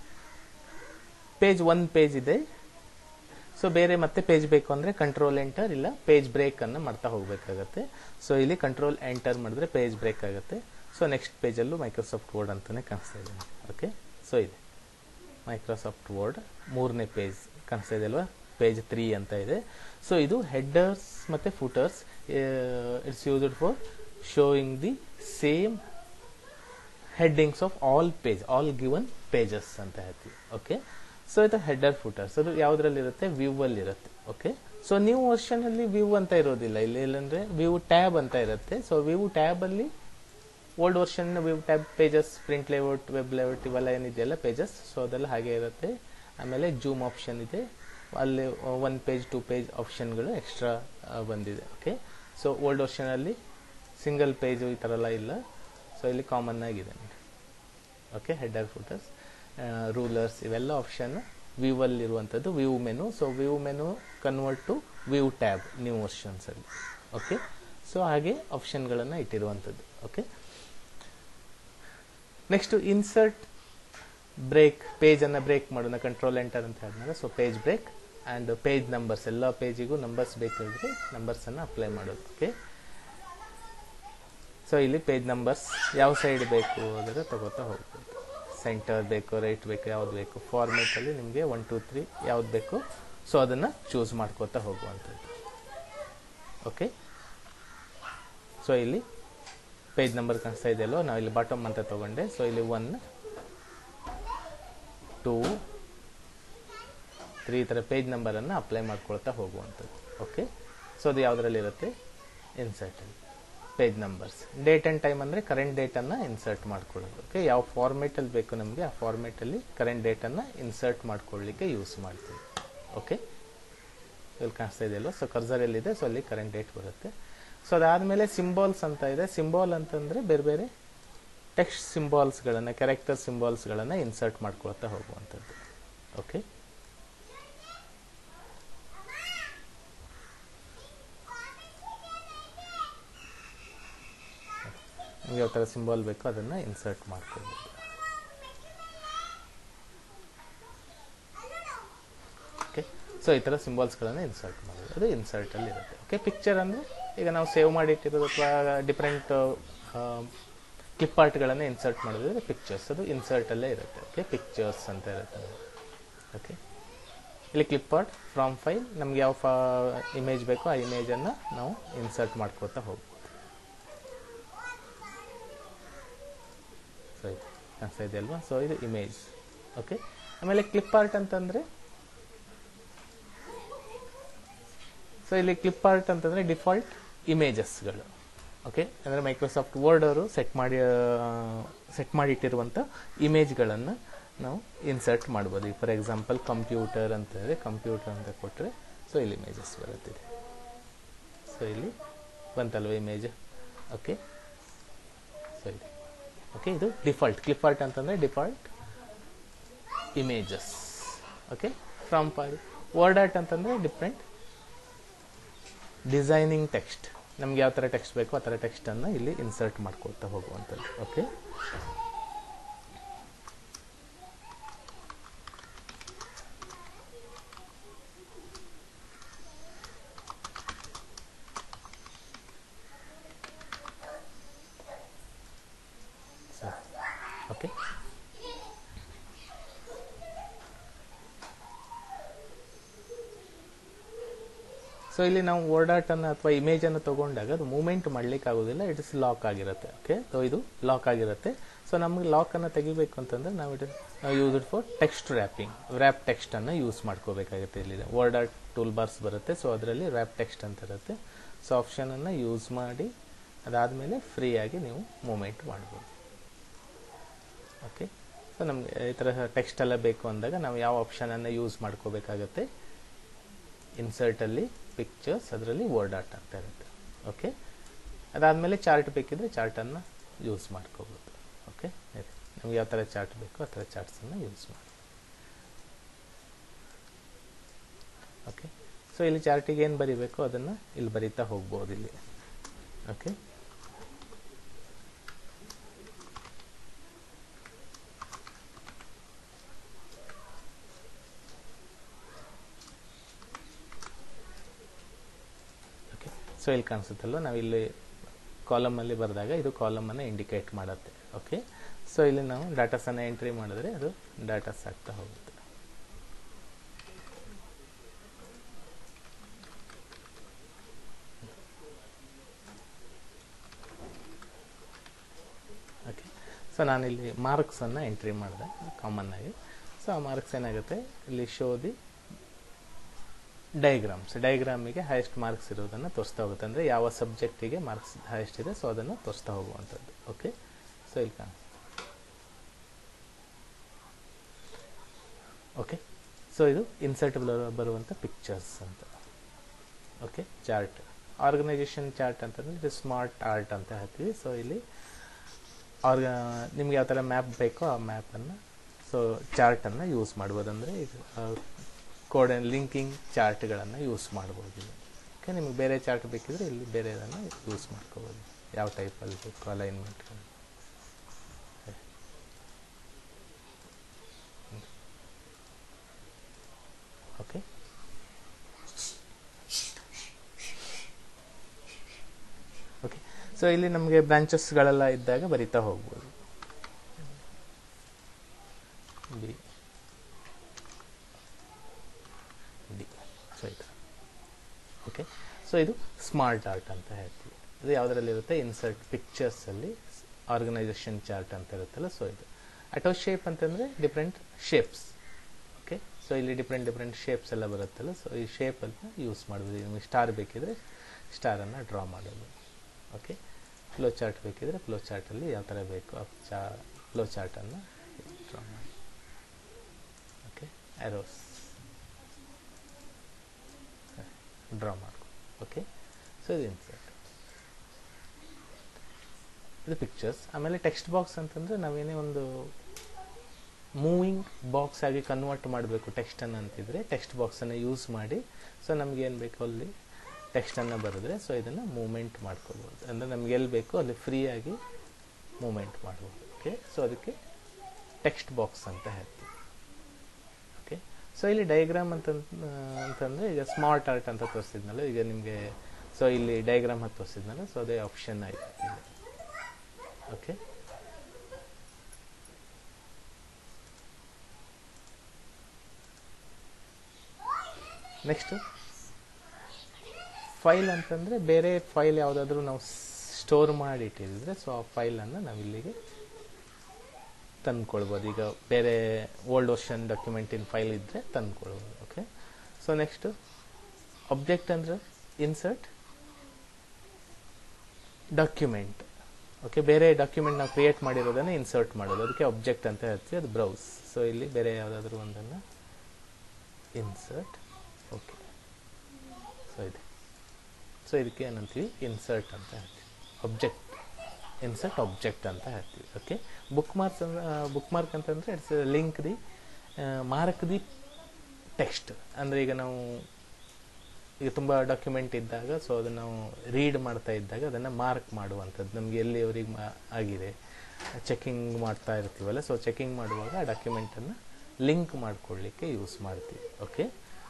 ಪೇಜ್ 1 ಪೇಜ್ ಇದೆ. ಸೊ ಬೇರೆ ಮತ್ತೆ ಪೇಜ್ ಬೇಕು ಅಂದ್ರೆ ಕಂಟ್ರೋಲ್ ಎಂಟರ್ ಇಲ್ಲ ಪೇಜ್ ಬ್ರೇಕ್ ಅನ್ನ ಮಾಡ್ತಾ ಹೋಗ್ಬೇಕಾಗತ್ತೆ. ಸೊ ಇಲ್ಲಿ ಕಂಟ್ರೋಲ್ ಎಂಟರ್ ಮಾಡಿದ್ರೆ ಪೇಜ್ ಬ್ರೇಕ್ ಆಗುತ್ತೆ. ಸೊ ನೆಕ್ಸ್ಟ್ ಪೇಜ್ ಅಲ್ಲೂ ಮೈಕ್ರೋಸಾಫ್ಟ್ ವರ್ಡ್ ಅಂತಾನೆ ಕಾಣಿಸ್ತಾ ಇದೆ. ಓಕೆ, ಸೊ ಇದೆ ಮೈಕ್ರೋಸಾಫ್ಟ್ ವರ್ಡ್ 3ನೇ ಪೇಜ್ ಕಾಣಿಸ್ತಾ ಇದೆ ಅಲ್ವಾ, ಪೇಜ್ 3 ಅಂತ ಇದೆ. ಸೊ ಇದು ಹೆಡರ್ಸ್ ಮತ್ತೆ footers. It's used for showing the same headings of all given pages ಅಂತ ಹೇಳ್ತೀವಿ. ಓಕೆ, ಸೊ ಇದು ಹೆಡರ್ ಫುಟರ್ಸ್. ಅದು ಯಾವ್ದ್ರಲ್ಲಿ ಇರುತ್ತೆ, ವ್ಯೂ ಅಲ್ಲಿ ಇರುತ್ತೆ. ಓಕೆ, ಸೊ ನ್ಯೂ ವರ್ಷನ್ ಅಲ್ಲಿ ವ್ಯೂ ಅಂತ ಇರೋದಿಲ್ಲ. ಇಲ್ಲಿ ಇಲ್ಲಂದ್ರೆ ವ್ಯೂ ಟ್ಯಾಬ್ ಅಂತ ಇರುತ್ತೆ. ಸೊ ವ್ಯೂ ಟ್ಯಾಬ್ ಅಲ್ಲಿ old version view tab pages, print layout, web layout ಇವೆಲ್ಲ ಏನಿದೆಯಲ್ಲ ಪೇಜಸ್, ಸೊ ಅದೆಲ್ಲ ಹಾಗೆ ಇರುತ್ತೆ. ಆಮೇಲೆ ಜೂಮ್ ಆಪ್ಷನ್ ಇದೆ, ಅಲ್ಲಿ 1 ಪೇಜ್ 2 ಪೇಜ್ ಆಪ್ಷನ್ಗಳು ಎಕ್ಸ್ಟ್ರಾ ಬಂದಿದೆ. ಓಕೆ, ಸೊ ಓಲ್ಡ್ ವರ್ಷನ್ ಅಲ್ಲಿ ಸಿಂಗಲ್ ಪೇಜು ಈ ಥರ ಎಲ್ಲ ಇಲ್ಲ. ಸೊ ಇಲ್ಲಿ ಕಾಮನ್ ಆಗಿದೆ ನೋಡಿ. ಓಕೆ, ಹೆಡರ್ ಫುಟರ್ಸ್, ರೂಲರ್ಸ್ ಇವೆಲ್ಲ ಆಪ್ಷನ್ ವ್ಯೂ ಅಲ್ಲಿ ಇರುವಂಥದ್ದು, view menu. So view menu convert to view tab new ವರ್ಷನ್ಸಲ್ಲಿ. ಓಕೆ, ಸೊ ಹಾಗೆ ಆಪ್ಷನ್ಗಳನ್ನು ಇಟ್ಟಿರುವಂಥದ್ದು. ಓಕೆ, ನೆಕ್ಸ್ಟ್ ಇನ್ಸರ್ಟ್ ಬ್ರೇಕ್, ಪೇಜನ್ನು ಬ್ರೇಕ್ ಮಾಡೋಣ. ಕಂಟ್ರೋಲ್ ಎಂಟರ್ ಅಂತ ಹೇಳಿದ್ಮೇಲೆ so page break and page numbers, ಎಲ್ಲ ಪೇಜಿಗೂ ನಂಬರ್ಸ್ ಬೇಕಾದರೆ ನಂಬರ್ಸನ್ನು ಅಪ್ಲೈ ಮಾಡೋದು. ಓಕೆ, ಸೊ ಇಲ್ಲಿ ಪೇಜ್ ನಂಬರ್ಸ್ ಯಾವ ಸೈಡ್ ಬೇಕು ಅದರ ತಗೋತಾ ಹೋಗ್ಬೋದು. ಸೆಂಟರ್ ಬೇಕು, ರೈಟ್ ಬೇಕು, ಯಾವ್ದು ಬೇಕು, ಫಾರ್ಮೇಟಲ್ಲಿ ನಿಮಗೆ 1 2 3 ಯಾವ್ದು ಬೇಕು ಸೊ ಅದನ್ನು ಚೂಸ್ ಮಾಡ್ಕೋತಾ ಹೋಗುವಂಥದ್ದು. ಓಕೆ, ಸೊ ಇಲ್ಲಿ ಪೇಜ್ ನಂಬರ್ ಕಾಣಿಸ್ತಾ ಇದೆಯಲ್ಲೋ, ನಾವು ಇಲ್ಲಿ ಬಾಟಮ್ ಅಂತ ತಗೊಂಡೆ. ಸೊ ಇಲ್ಲಿ 1 2 3 ಈ ಥರ ಪೇಜ್ ನಂಬರನ್ನು ಅಪ್ಲೈ ಮಾಡ್ಕೊಳ್ತಾ ಹೋಗುವಂಥದ್ದು. ಓಕೆ, ಸೊ ಅದು ಯಾವುದರಲ್ಲಿರುತ್ತೆ, ಇನ್ಸರ್ಟಲ್ಲಿ page numbers. Date and time ಅಂದರೆ ಕರೆಂಟ್ ಡೇಟನ್ನು ಇನ್ಸರ್ಟ್ ಮಾಡ್ಕೊಳ್ಳೋದು. ಓಕೆ, ಯಾವ ಫಾರ್ಮೇಟಲ್ಲಿ ಬೇಕು ನಮಗೆ ಆ ಫಾರ್ಮೇಟಲ್ಲಿ ಕರೆಂಟ್ ಡೇಟನ್ನು ಇನ್ಸರ್ಟ್ ಮಾಡ್ಕೊಳ್ಳಿಕ್ಕೆ ಯೂಸ್ ಮಾಡ್ತೀವಿ. ಓಕೆ, ಇಲ್ಲಿ ಕಾಣಿಸ್ತಾ ಇದೆಯಲ್ಲ, ಸೊ ಕರ್ಸರ್ ಎಲ್ಲಿದೆ ಸೊ ಅಲ್ಲಿ ಕರೆಂಟ್ ಡೇಟ್ ಬರುತ್ತೆ. ಸೊ ಅದಾದಮೇಲೆ ಸಿಂಬಾಲ್ಸ್ ಅಂತ ಇದೆ. ಸಿಂಬಾಲ್ ಅಂತಂದರೆ ಬೇರೆ ಬೇರೆ ಟೆಕ್ಸ್ಟ್ ಸಿಂಬಾಲ್ಸ್ಗಳನ್ನು, ಕ್ಯಾರೆಕ್ಟರ್ ಸಿಂಬಾಲ್ಸ್ಗಳನ್ನು ಇನ್ಸರ್ಟ್ ಮಾಡ್ಕೊಳ್ತಾ ಹೋಗುವಂಥದ್ದು. ಓಕೆ, ನಿಮ್ಗೆ ಯಾವ ಥರ ಸಿಂಬಾಲ್ ಬೇಕೋ ಅದನ್ನು ಇನ್ಸರ್ಟ್ ಮಾಡ್ಕೊಳ್ಬೋದು. ಓಕೆ, ಸೊ ಈ ಥರ ಸಿಂಬಾಲ್ಸ್ಗಳನ್ನು ಇನ್ಸರ್ಟ್ ಮಾಡೋದು, ಅದು ಇನ್ಸರ್ಟಲ್ಲಿ ಇರುತ್ತೆ. ಓಕೆ, ಪಿಕ್ಚರ್ ಅಂದರೆ ಈಗ ನಾವು ಸೇವ್ ಮಾಡಿಟ್ಟಿರೋದು ಅಥವಾ ಡಿಫ್ರೆಂಟ್ ಕ್ಲಿಪ್ ಆರ್ಟ್ಗಳನ್ನು ಇನ್ಸರ್ಟ್ ಮಾಡಿದ್ರೆ ಪಿಕ್ಚರ್ಸ್, ಅದು ಇನ್ಸರ್ಟಲ್ಲೇ ಇರುತ್ತೆ. ಓಕೆ, ಪಿಕ್ಚರ್ಸ್ ಅಂತ ಇರುತ್ತೆ. ಓಕೆ, ಇಲ್ಲಿ ಕ್ಲಿಪ್ ಆರ್ಟ್ ಫ್ರಾಮ್ ಫೈಲ್, ನಮ್ಗೆ ಯಾವ ಇಮೇಜ್ ಬೇಕೋ ಆ ಇಮೇಜನ್ನು ನಾವು ಇನ್ಸರ್ಟ್ ಮಾಡ್ಕೊತಾ ಹೋಗ್ಬೋದು. ಸೊ ಇದು ಕಾಣಿಸ್ತಾ ಇದೆಯಲ್ವಾ, ಸೊ ಇದು ಇಮೇಜ್. ಓಕೆ, ಆಮೇಲೆ ಕ್ಲಿಪ್ ಆರ್ಟ್ ಅಂತಂದರೆ, ಸೊ ಇಲ್ಲಿ ಕ್ಲಿಪ್ ಆರ್ಟ್ ಅಂತಂದರೆ ಡಿಫಾಲ್ಟ್ ಇಮೇಜಸ್ಗಳು. ಓಕೆ, ಅಂದರೆ ಮೈಕ್ರೋಸಾಫ್ಟ್ ವರ್ಡ್ ಅವರು ಸೆಟ್ ಮಾಡಿಟ್ಟಿರುವಂಥ ಇಮೇಜ್ಗಳನ್ನು ನಾವು ಇನ್ಸರ್ಟ್ ಮಾಡ್ಬೋದು. ಈಗ ಫಾರ್ ಎಕ್ಸಾಂಪಲ್ ಕಂಪ್ಯೂಟರ್ ಅಂತಂದರೆ ಕಂಪ್ಯೂಟರ್ ಅಂತ ಕೊಟ್ಟರೆ ಸೊ ಇಲ್ಲಿ ಇಮೇಜಸ್ ಬರುತ್ತಿದೆ. ಸೊ ಇಲ್ಲಿ ಬಂತಲ್ವ ಇಮೇಜ್. ಓಕೆ, ಸೊ ಇದು ಓಕೆ, ಇದು ಡಿಫಾಲ್ಟ್ ಕ್ಲಿಪ್ ಆರ್ಟ್ ಅಂತಂದರೆ default images. Okay, from file. Word art ಅಂತಂದರೆ ಡಿಫ್ರೆಂಟ್ ಡಿಸೈನಿಂಗ್ ಟೆಕ್ಸ್ಟ್, ನಮ್ಗೆ ಯಾವ ಥರ ಟೆಕ್ಸ್ಟ್ ಬೇಕೋ ಆ ಥರ ಟೆಕ್ಸ್ಟನ್ನು ಇಲ್ಲಿ ಇನ್ಸರ್ಟ್ ಮಾಡ್ಕೊಳ್ತಾ ಹೋಗುವಂಥದ್ದು. ಓಕೆ, ಓಕೆ, ಸೊ ಇಲ್ಲಿ ನಾವು ವರ್ಡ್ ಆರ್ಟನ್ನು ಅಥವಾ ಇಮೇಜನ್ನು ತೊಗೊಂಡಾಗ ಅದು ಮೂವ್ಮೆಂಟ್ ಮಾಡಲಿಕ್ಕೆ ಆಗೋದಿಲ್ಲ, ಇಟ್ ಇಸ್ ಲಾಕ್ ಆಗಿರುತ್ತೆ. ಓಕೆ, ಸೊ ಇದು ಲಾಕ್ ಆಗಿರುತ್ತೆ. ಸೊ ನಮಗೆ ಲಾಕನ್ನು ತೆಗಿಬೇಕು ಅಂತಂದರೆ ನಾವು use it for text wrapping, wrap ಟೆಕ್ಸ್ಟನ್ನು ಯೂಸ್ ಮಾಡ್ಕೋಬೇಕಾಗುತ್ತೆ. ಇಲ್ಲಿ ವರ್ಡ್ ಆರ್ಟ್ ಟೂಲ್ ಬಾರ್ಸ್ ಬರುತ್ತೆ, ಸೊ ಅದರಲ್ಲಿ ರ್ಯಾಪ್ ಟೆಕ್ಸ್ಟ್ ಅಂತ ಇರುತ್ತೆ. ಸೊ ಆಪ್ಷನನ್ನು ಯೂಸ್ ಮಾಡಿ ಅದಾದಮೇಲೆ ಫ್ರೀಯಾಗಿ ನೀವು ಮೂವ್ಮೆಂಟ್ ಮಾಡ್ಬೋದು. ಓಕೆ, ಸೊ ನಮಗೆ ಈ ಥರ ಟೆಕ್ಸ್ಟ್ ಎಲ್ಲ ಬೇಕು ಅಂದಾಗ ನಾವು ಯಾವ ಆಪ್ಷನನ್ನು ಯೂಸ್ ಮಾಡ್ಕೋಬೇಕಾಗತ್ತೆ, ಇನ್ಸರ್ಟಲ್ಲಿ ಪಿಕ್ಚರ್ಸ್, ಅದರಲ್ಲಿ ವರ್ಡ್ ಆರ್ಟ್ ಅಂತ ಇರುತ್ತೆ. ಓಕೆ, ಅದಾದಮೇಲೆ ಚಾರ್ಟ್ ಬೇಕಿದ್ರೆ ಚಾರ್ಟನ್ನು ಯೂಸ್ ಮಾಡ್ಕೋಬೋದು. ಓಕೆ, ನಮ್ಗೆ ಯಾವ ಥರ ಚಾರ್ಟ್ ಬೇಕೋ ಆ ಥರ ಚಾರ್ಟ್ಸನ್ನು ಯೂಸ್ ಮಾಡಿ. ಓಕೆ, ಸೊ ಇಲ್ಲಿ ಚಾರ್ಟಿಗೆ ಏನು ಬರೀಬೇಕು ಅದನ್ನು ಇಲ್ಲಿ ಬರೀತಾ ಹೋಗ್ಬೋದು ಇಲ್ಲಿ. ಓಕೆ, ಸೊ ಇಲ್ಲಿ ಕಾಣಿಸುತ್ತಲ್ಲ, ನಾವು ಇಲ್ಲಿ ಕಾಲಮಲ್ಲಿ ಬರೆದಾಗ ಇದು ಕಾಲಮನ್ನು ಇಂಡಿಕೇಟ್ ಮಾಡುತ್ತೆ. ಓಕೆ, ಸೊ ಇಲ್ಲಿ ನಾವು ಡಾಟಾಸನ್ನು ಎಂಟ್ರಿ ಮಾಡಿದ್ರೆ ಅದು ಡಾಟಾಸ್ ಆಗ್ತಾ ಹೋಗುತ್ತೆ. ಓಕೆ, ಸೊ ನಾನಿಲ್ಲಿ ಮಾರ್ಕ್ಸನ್ನು ಎಂಟ್ರಿ ಮಾಡಿದೆ ಕಾಮನ್ ಆಗಿ. ಸೊ ಆ ಮಾರ್ಕ್ಸ್ ಏನಾಗುತ್ತೆ, ಇಲ್ಲಿ ಶೋ ದಿ ಡಯಾಗ್ರಾಮಿಗೆ ಹೈಯೆಸ್ಟ್ ಮಾರ್ಕ್ಸ್ ಇರೋದನ್ನು ತೋರಿಸ್ತಾ ಹೋಗುತ್ತೆ. ಅಂದರೆ ಯಾವ ಸಬ್ಜೆಕ್ಟಿಗೆ ಮಾರ್ಕ್ಸ್ ಹೈಯೆಸ್ಟ್ ಇದೆ ಸೊ ಅದನ್ನು ತೋರಿಸ್ತಾ ಹೋಗುವಂಥದ್ದು. ಓಕೆ, ಸೊ ಇಲ್ಲಿ ಓಕೆ, ಸೊ ಇದು ಇನ್ಸರ್ಟ್ ಬರುವಂಥ ಪಿಕ್ಚರ್ಸ್ ಅಂತ. Okay, chart. ಆರ್ಗನೈಸೇಷನ್ ಚಾರ್ಟ್ ಅಂತಂದರೆ ಇದು ಸ್ಮಾರ್ಟ್ ಆರ್ಟ್ ಅಂತ ಹೇಳ್ತೀವಿ. ಸೊ ಇಲ್ಲಿ ನಿಮ್ಗೆ ಯಾವ ಥರ ಮ್ಯಾಪ್ ಬೇಕೋ ಆ ಮ್ಯಾಪನ್ನು ಸೊ ಚಾರ್ಟನ್ನು ಯೂಸ್ ಮಾಡ್ಬೋದು. ಅಂದರೆ ಈಗ ಲಿಂಕಿಂಗ್ ಚಾರ್ಟ್ಗಳನ್ನು ಯೂಸ್ ಮಾಡ್ಬೋದು. ಓಕೆ, ನಿಮ್ಗೆ ಬೇರೆ ಚಾರ್ಟ್ ಬೇಕಿದ್ರೆ ಇಲ್ಲಿ ಬೇರೆದನ್ನು ಯೂಸ್ ಮಾಡ್ಕೋಬೋದು, ಯಾವ ಟೈಪಲ್ಲಿ ಬೇಕು ಅಲೈನ್ಮೆಂಟ್ಗಳು. Okay, okay. ಸೊ ಇಲ್ಲಿ ನಮಗೆ ಬ್ರಾಂಚಸ್ಗಳೆಲ್ಲ ಇದ್ದಾಗ ಬರಿತಾ ಹೋಗ್ಬೋದು. ಬಿ ಡಿ ಸೊ ಇದು. ಓಕೆ, ಸೊ ಇದು ಸ್ಮಾರ್ಟ್ ಆರ್ಟ್ ಅಂತ ಹೇಳ್ತೀವಿ. ಇದು ಯಾವುದರಲ್ಲಿರುತ್ತೆ? ಇನ್ಸರ್ಟ್ ಪಿಕ್ಚರ್ಸಲ್ಲಿ ಆರ್ಗನೈಸೇಷನ್ ಚಾರ್ಟ್ ಅಂತ ಇರುತ್ತಲ್ಲ, ಸೊ ಇದು. ಅಟೋ ಶೇಪ್ ಅಂತಂದರೆ ಡಿಫ್ರೆಂಟ್ ಶೇಪ್ಸ್. ಓಕೆ, ಸೊ ಇಲ್ಲಿ ಡಿಫ್ರೆಂಟ್ ಶೇಪ್ಸ್ ಎಲ್ಲ ಬರುತ್ತಲ್ಲ, ಸೊ ಈ ಶೇಪನ್ನು ಯೂಸ್ ಮಾಡ್ಬೋದು. ನಿಮಗೆ ಸ್ಟಾರ್ ಬೇಕಿದ್ರೆ ಸ್ಟಾರನ್ನು ಡ್ರಾ ಮಾಡೋದು. ಓಕೆ, ಫ್ಲೋ ಚಾರ್ಟ್ ಬೇಕಿದ್ರೆ ಫ್ಲೋ ಚಾರ್ಟಲ್ಲಿ ಯಾವ ಥರ ಬೇಕು ಫ್ಲೋ ಚಾರ್ಟನ್ನು ಡ್ರಾ ಮಾಡಿ. ಓಕೆ, ಆರೋಸ್ ಡ್ರಾ ಮಾಡ್ಕೊ. ಓಕೆ, ಸೊ ಇದು ಇನ್ಸರ್ಟ್, ಇದು ಪಿಕ್ಚರ್ಸ್. ಆಮೇಲೆ ಟೆಕ್ಸ್ಟ್ ಬಾಕ್ಸ್ ಅಂತಂದರೆ ನಾವೇನೇ ಒಂದು ಮೂವಿಂಗ್ ಬಾಕ್ಸ್ ಆಗಿ ಕನ್ವರ್ಟ್ ಮಾಡಬೇಕು ಟೆಕ್ಸ್ಟನ್ನು ಅಂತಿದ್ರೆ ಟೆಕ್ಸ್ಟ್ ಬಾಕ್ಸನ್ನು ಯೂಸ್ ಮಾಡಿ ಸೊ ನಮ್ಗೆ ಏನು ಬೇಕು ಅಲ್ಲಿ ಟೆಕ್ಸ್ಟನ್ನು ಬರೆದ್ರೆ ಸೊ ಇದನ್ನು ಮೂವ್ಮೆಂಟ್ ಮಾಡ್ಕೊಳ್ಬೋದು. ಅಂದರೆ ನಮ್ಗೆ ಎಲ್ಲಿ ಬೇಕೋ ಅಲ್ಲಿ ಫ್ರೀಯಾಗಿ ಮೂವ್ಮೆಂಟ್ ಮಾಡ್ಬೋದು. ಓಕೆ, ಸೊ ಅದಕ್ಕೆ ಟೆಕ್ಸ್ಟ್ ಬಾಕ್ಸ್ ಅಂತ ಹೇಳ್ತೀವಿ. ಓಕೆ, ಸೊ ಇಲ್ಲಿ ಡಯಾಗ್ರಾಮ್ ಅಂತಂದರೆ ಈಗ ಸ್ಮಾರ್ಟ್ ಆರ್ಟ್ ಅಂತ ತೋರಿಸಿದ್ನಲ್ಲ, ಈಗ ನಿಮಗೆ ಸೊ ಇಲ್ಲಿ ಡಯಾಗ್ರಾಮ್ ಅಂತ ತೋರಿಸಿದ್ನಲ್ಲ, ಸೊ ಅದೇ ಆಪ್ಷನ್ ಆಯಿತು. ಓಕೆ, ನೆಕ್ಸ್ಟು ಫೈಲ್ ಅಂತಂದರೆ ಬೇರೆ ಫೈಲ್ ಯಾವುದಾದ್ರೂ ನಾವು ಸ್ಟೋರ್ ಮಾಡಿ ಇಟ್ಟಿದ್ರೆ ಸೊ ಆ ಫೈಲನ್ನು ನಾವು ಇಲ್ಲಿಗೆ ತಂದ್ಕೊಳ್ಬೋದು. ಈಗ ಬೇರೆ ಓಲ್ಡ್ ವರ್ಷನ್ ಡಾಕ್ಯುಮೆಂಟಿನ ಫೈಲ್ ಇದ್ದರೆ ತಂದ್ಕೊಳ್ಬೋದು. ಓಕೆ, ಸೊ ನೆಕ್ಸ್ಟು ಆಬ್ಜೆಕ್ಟ್ ಅಂದರೆ ಇನ್ಸರ್ಟ್ ಡಾಕ್ಯುಮೆಂಟ್. ಓಕೆ, ಬೇರೆ ಡಾಕ್ಯುಮೆಂಟ್ ನಾವು ಕ್ರಿಯೇಟ್ ಮಾಡಿರೋದನ್ನು ಇನ್ಸರ್ಟ್ ಮಾಡೋದು, ಅದಕ್ಕೆ ಆಬ್ಜೆಕ್ಟ್ ಅಂತ ಹೇಳ್ತೀವಿ. ಅದು ಬ್ರೌಸ್. ಸೊ ಇಲ್ಲಿ ಬೇರೆ ಯಾವುದಾದ್ರೂ ಒಂದನ್ನು ಇನ್ಸರ್ಟ್. ಓಕೆ, ಸೊ ಇದೆ. ಸೊ ಇದಕ್ಕೆ ಏನಂತೀವಿ? ಇನ್ಸರ್ಟ್ ಅಂತ ಹೇಳ್ತೀವಿ. ಆಬ್ಜೆಕ್ಟ್, ಇನ್ಸರ್ಟ್ ಆಬ್ಜೆಕ್ಟ್ ಅಂತ ಹೇಳ್ತೀವಿ. ಓಕೆ, ಬುಕ್ ಮಾರ್ಕ್ ಅಂತಂದರೆ it's link the mark the text. ಅಂದರೆ ಈಗ ನಾವು ಈಗ ತುಂಬ ಡಾಕ್ಯುಮೆಂಟ್ ಇದ್ದಾಗ ಸೊ ಅದನ್ನು ನಾವು ರೀಡ್ ಮಾಡ್ತಾ ಇದ್ದಾಗ ಅದನ್ನು ಮಾರ್ಕ್ ಮಾಡುವಂಥದ್ದು. ನಮಗೆ ಎಲ್ಲಿವರೆಗೆ ಆಗಿದೆ ಚೆಕಿಂಗ್ ಮಾಡ್ತಾ ಇರ್ತೀವಲ್ಲ, ಸೊ ಚೆಕಿಂಗ್ ಮಾಡುವಾಗ ಆ ಡಾಕ್ಯುಮೆಂಟನ್ನು ಲಿಂಕ್ ಮಾಡ್ಕೊಳ್ಳಿಕ್ಕೆ ಯೂಸ್ ಮಾಡ್ತೀವಿ. ಓಕೆ,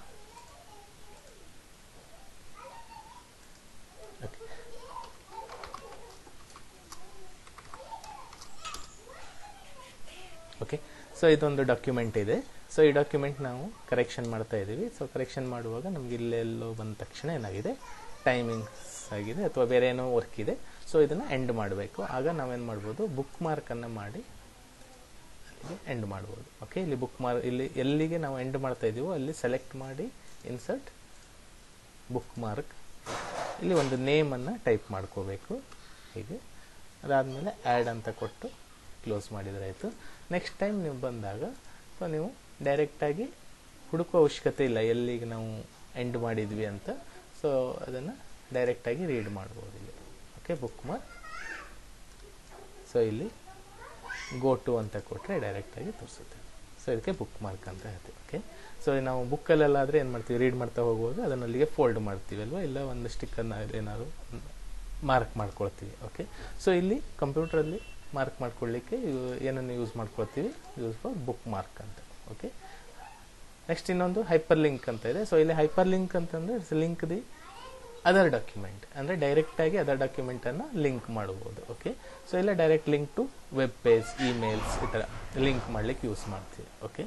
ಓಕೆ, ಸೊ ಇದೊಂದು ಡಾಕ್ಯುಮೆಂಟ್ ಇದೆ. ಸೊ ಈ ಡಾಕ್ಯುಮೆಂಟ್ ನಾವು ಕರೆಕ್ಷನ್ ಮಾಡ್ತಾ ಇದ್ದೀವಿ. ಸೊ ಕರೆಕ್ಷನ್ ಮಾಡುವಾಗ ನಮ್ಗೆ ಇಲ್ಲೆಲ್ಲೋ ಬಂದ ತಕ್ಷಣ ಏನಾಗಿದೆ, ಟೈಮಿಂಗ್ಸ್ ಆಗಿದೆ ಅಥವಾ ಬೇರೆ ಏನೋ ವರ್ಕ್ ಇದೆ. ಸೊ ಇದನ್ನು ಎಂಡ್ ಮಾಡಬೇಕು. ಆಗ ನಾವೇನು ಮಾಡ್ಬೋದು, ಬುಕ್ ಮಾರ್ಕನ್ನು ಮಾಡಿ ಅಲ್ಲಿಗೆ ಎಂಡ್ ಮಾಡ್ಬೋದು. ಓಕೆ, ಇಲ್ಲಿ ಬುಕ್ ಮಾರ್ಕ್, ಇಲ್ಲಿ ಎಲ್ಲಿಗೆ ನಾವು ಎಂಡ್ ಮಾಡ್ತಾ ಇದ್ದೀವೋ ಅಲ್ಲಿ ಸೆಲೆಕ್ಟ್ ಮಾಡಿ ಇನ್ಸರ್ಟ್ ಬುಕ್ ಮಾರ್ಕ್. ಇಲ್ಲಿ ಒಂದು ನೇಮನ್ನು ಟೈಪ್ ಮಾಡ್ಕೋಬೇಕು ಹೀಗೆ. ಅದಾದಮೇಲೆ ಆ್ಯಡ್ ಅಂತ ಕೊಟ್ಟು ಕ್ಲೋಸ್ ಮಾಡಿದರೆ ಆಯಿತು. ನೆಕ್ಸ್ಟ್ ಟೈಮ್ ನೀವು ಬಂದಾಗ ಸೊ ನೀವು ಡೈರೆಕ್ಟಾಗಿ ಹುಡುಕೋ ಅವಶ್ಯಕತೆ ಇಲ್ಲ ಎಲ್ಲಿಗೆ ನಾವು ಎಂಡ್ ಮಾಡಿದ್ವಿ ಅಂತ. ಸೊ ಅದನ್ನು ಡೈರೆಕ್ಟಾಗಿ ರೀಡ್ ಮಾಡ್ಬೋದು ಇಲ್ಲಿ. Okay, bookmark. ಸೊ ಇಲ್ಲಿ ಗೋ ಟು ಅಂತ ಕೊಟ್ಟರೆ ಡೈರೆಕ್ಟಾಗಿ ತೋರಿಸುತ್ತೆ. ಸೊ ಇದಕ್ಕೆ ಬುಕ್ ಮಾರ್ಕ್ ಅಂತ ಹೇಳ್ತೀವಿ. ಓಕೆ, ಸೊ ನಾವು ಬುಕ್ಕಲ್ಲೆಲ್ಲಾದರೆ ಏನು ಮಾಡ್ತೀವಿ, ರೀಡ್ ಮಾಡ್ತಾ ಹೋಗುವಾಗ ಅದನ್ನು ಅಲ್ಲಿಗೆ ಫೋಲ್ಡ್ ಮಾಡ್ತೀವಿ ಅಲ್ವಾ, ಇಲ್ಲ ಒಂದು ಸ್ಟಿಕ್ಕನ್ನು ಏನಾದ್ರು ಮಾರ್ಕ್ ಮಾಡ್ಕೊಳ್ತೀವಿ. ಓಕೆ, ಸೊ ಇಲ್ಲಿ ಕಂಪ್ಯೂಟ್ರಲ್ಲಿ ಮಾರ್ಕ್ ಮಾಡ್ಕೊಳ್ಳಿಕ್ಕೆ ಏನನ್ನು ಯೂಸ್ ಮಾಡ್ಕೊಳ್ತೀವಿ, ಯೂಸ್ ಫಾರ್ ಬುಕ್ ಮಾರ್ಕ್ ಅಂತ. ಓಕೆ, ನೆಕ್ಸ್ಟ್ ಇನ್ನೊಂದು ಹೈಪರ್ ಲಿಂಕ್ ಅಂತ ಇದೆ. ಸೊ ಇಲ್ಲಿ ಹೈಪರ್ ಲಿಂಕ್ ಅಂತಂದರೆ it's link the other document. ಅಂದರೆ ಡೈರೆಕ್ಟಾಗಿ ಅದರ್ ಡಾಕ್ಯುಮೆಂಟನ್ನು ಲಿಂಕ್ ಮಾಡ್ಬೋದು. ಓಕೆ, ಸೊ ಇಲ್ಲ direct link to web page, emails ಈ ಥರ ಲಿಂಕ್ ಮಾಡಲಿಕ್ಕೆ ಯೂಸ್ ಮಾಡ್ತೀವಿ. ಓಕೆ,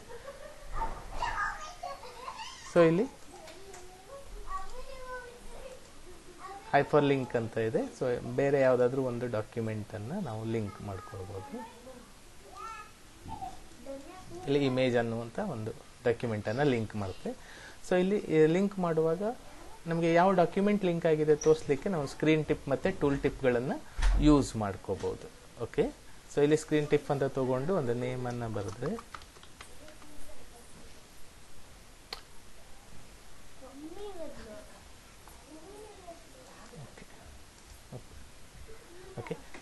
ಸೊ ಇಲ್ಲಿ ಹೈಪರ್ ಲಿಂಕ್ ಅಂತ ಇದೆ. ಸೊ ಬೇರೆ ಯಾವುದಾದ್ರೂ ಒಂದು ಡಾಕ್ಯುಮೆಂಟನ್ನು ನಾವು ಲಿಂಕ್ ಮಾಡ್ಕೊಳ್ಬೋದು. ಇಲ್ಲಿ ಇಮೇಜ್ ಅನ್ನುವಂಥ ಒಂದು ಡಾಕ್ಯುಮೆಂಟನ್ನು ಲಿಂಕ್ ಮಾಡುತ್ತೆ. ಸೊ ಇಲ್ಲಿ ಲಿಂಕ್ ಮಾಡುವಾಗ ನಮಗೆ ಯಾವ ಡಾಕ್ಯುಮೆಂಟ್ ಲಿಂಕ್ ಆಗಿದೆ ತೋರಿಸ್ಲಿಕ್ಕೆ ನಾವು ಸ್ಕ್ರೀನ್ ಟಿಪ್ ಮತ್ತು ಟೂಲ್ ಟಿಪ್ಗಳನ್ನು ಯೂಸ್ ಮಾಡ್ಕೋಬೋದು. ಓಕೆ, ಸೊ ಇಲ್ಲಿ ಸ್ಕ್ರೀನ್ ಟಿಪ್ ಅಂತ ತಗೊಂಡು ಒಂದು ನೇಮನ್ನು ಬರೆದ್ರೆ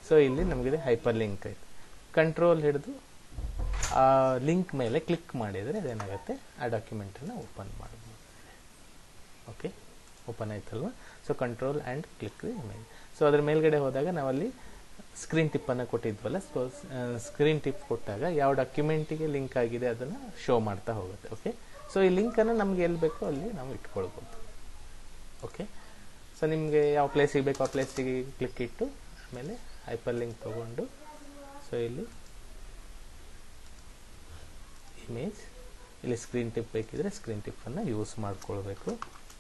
ಸೊ ಇಲ್ಲಿ ನಮಗೆ ಹೈಪರ್ ಲಿಂಕ್ ಆಯ್ತು. ಕಂಟ್ರೋಲ್ ಹಿಡಿದು ಆ ಲಿಂಕ್ ಮೇಲೆ ಕ್ಲಿಕ್ ಮಾಡಿದರೆ ಅದೇನಾಗುತ್ತೆ, ಆ ಡಾಕ್ಯುಮೆಂಟನ್ನು ಓಪನ್ ಮಾಡ್ಬೋದು. ಓಕೆ, ಓಪನ್ ಆಯ್ತಲ್ವ. So control and click image. So ಅದ್ರ ಮೇಲ್ಗಡೆ ಹೋದಾಗ ನಾವಲ್ಲಿ ಸ್ಕ್ರೀನ್ ಟಿಪ್ಪನ್ನು ಕೊಟ್ಟಿದ್ವಲ್ಲ, ಸೊ ಸ್ಕ್ರೀನ್ ಟಿಪ್ ಕೊಟ್ಟಾಗ ಯಾವ ಡಾಕ್ಯುಮೆಂಟಿಗೆ ಲಿಂಕ್ ಆಗಿದೆ ಅದನ್ನು ಶೋ ಮಾಡ್ತಾ ಹೋಗುತ್ತೆ. ಓಕೆ, ಸೊ ಈ ಲಿಂಕನ್ನು ನಮ್ಗೆ ಎಲ್ಲಿ ಬೇಕೋ ಅಲ್ಲಿ ನಾವು ಇಟ್ಕೊಳ್ಬೋದು. ಓಕೆ, ಸೊ ನಿಮಗೆ ಯಾವ ಪ್ಲೇಸಿಗೆ ಬೇಕೋ ಆ ಪ್ಲೇಸಿಗೆ ಕ್ಲಿಕ್ ಇಟ್ಟು ಆಮೇಲೆ ಹೈಪರ್ ಲಿಂಕ್ ತೊಗೊಂಡು, ಸೊ ಇಲ್ಲಿ ಇಮೇಜ್, ಇಲ್ಲಿ ಸ್ಕ್ರೀನ್ ಟಿಪ್ ಬೇಕಿದ್ರೆ ಸ್ಕ್ರೀನ್ ಟಿಪ್ಪನ್ನು ಯೂಸ್ ಮಾಡ್ಕೊಳ್ಬೇಕು.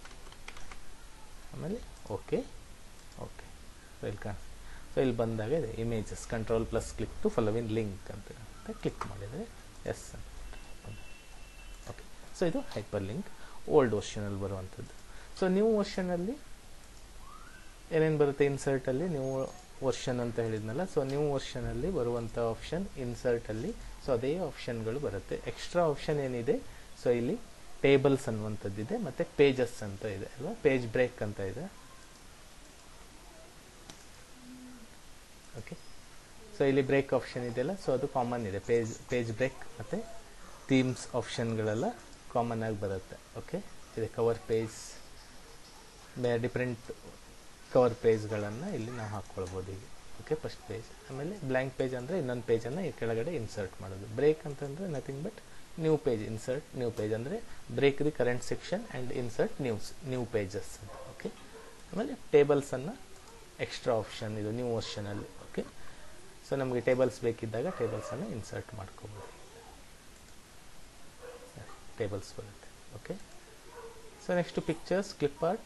ಆಮೇಲೆ ಓಕೆ ಓಕೆ ವೆಲ್ಕಮ್. ಸೊ ಇಲ್ಲಿ ಬಂದಾಗ ಇದೆ images, control plus click to following link ಅಂತ ಕ್ಲಿಕ್ ಮಾಡಿದರೆ ಎಸ್ ಅಂತ. ಓಕೆ, ಸೊ ಇದು ಹೈಪರ್ ಲಿಂಕ್ ಓಲ್ಡ್ ವರ್ಷನಲ್ಲಿ ಬರುವಂಥದ್ದು. ಸೊ ನ್ಯೂ ವರ್ಷನಲ್ಲಿ ಏನೇನು ಬರುತ್ತೆ, ಇನ್ಸರ್ಟಲ್ಲಿ ನ್ಯೂ ವರ್ಷನ್ ಅಂತ ಹೇಳಿದ್ನಲ್ಲ. ಸೊ ನ್ಯೂ ವರ್ಷನಲ್ಲಿ ಬರುವಂಥ ಆಪ್ಷನ್ ಇನ್ಸರ್ಟಲ್ಲಿ, ಸೊ ಅದೇ ಆಪ್ಷನ್ಗಳು ಬರುತ್ತೆ. ಎಕ್ಸ್ಟ್ರಾ ಆಪ್ಷನ್ ಏನಿದೆ, ಸೊ ಇಲ್ಲಿ ಟೇಬಲ್ಸ್ ಅನ್ನುವಂಥದ್ದಿದೆ ಮತ್ತು ಪೇಜಸ್ ಅಂತ ಇದೆ ಅಲ್ವಾ, ಪೇಜ್ ಬ್ರೇಕ್ ಅಂತ ಇದೆ. ಓಕೆ, ಸೊ ಇಲ್ಲಿ ಬ್ರೇಕ್ ಆಪ್ಷನ್ ಇದೆಯಲ್ಲ, ಸೊ ಅದು ಕಾಮನ್ ಇದೆ. ಪೇಜ್ ಬ್ರೇಕ್ ಮತ್ತು ಥೀಮ್ಸ್ ಆಪ್ಷನ್ಗಳೆಲ್ಲ ಕಾಮನ್ ಆಗಿ ಬರುತ್ತೆ. ಓಕೆ, ಇದೆ ಕವರ್ ಪೇಜ್, ಡಿಫ್ರೆಂಟ್ ಕವರ್ ಪೇಜ್ಗಳನ್ನು ಇಲ್ಲಿ ನಾವು ಹಾಕ್ಕೊಳ್ಬೋದು ಈಗ. ಓಕೆ, ಫಸ್ಟ್ ಪೇಜ್, ಆಮೇಲೆ ಬ್ಲ್ಯಾಂಕ್ ಪೇಜ್ ಅಂದರೆ ಇನ್ನೊಂದು ಪೇಜನ್ನು ಈ ಕೆಳಗಡೆ ಇನ್ಸರ್ಟ್ ಮಾಡೋದು. ಬ್ರೇಕ್ ಅಂತಂದರೆ nothing but new page, insert new page ಅಂದರೆ break the current section and insert new pages ಅಂತ. ಓಕೆ, ಆಮೇಲೆ ಟೇಬಲ್ಸನ್ನು ಎಕ್ಸ್ಟ್ರಾ ಆಪ್ಷನ್ ಇದು ನ್ಯೂ ವರ್ಷನಲ್ಲಿ. ಓಕೆ, ಸೊ ನಮಗೆ ಟೇಬಲ್ಸ್ ಬೇಕಿದ್ದಾಗ ಟೇಬಲ್ಸನ್ನು ಇನ್ಸರ್ಟ್ ಮಾಡ್ಕೋಬೋದು, ಟೇಬಲ್ಸ್ ಬರುತ್ತೆ. Okay, so next pictures, clip art,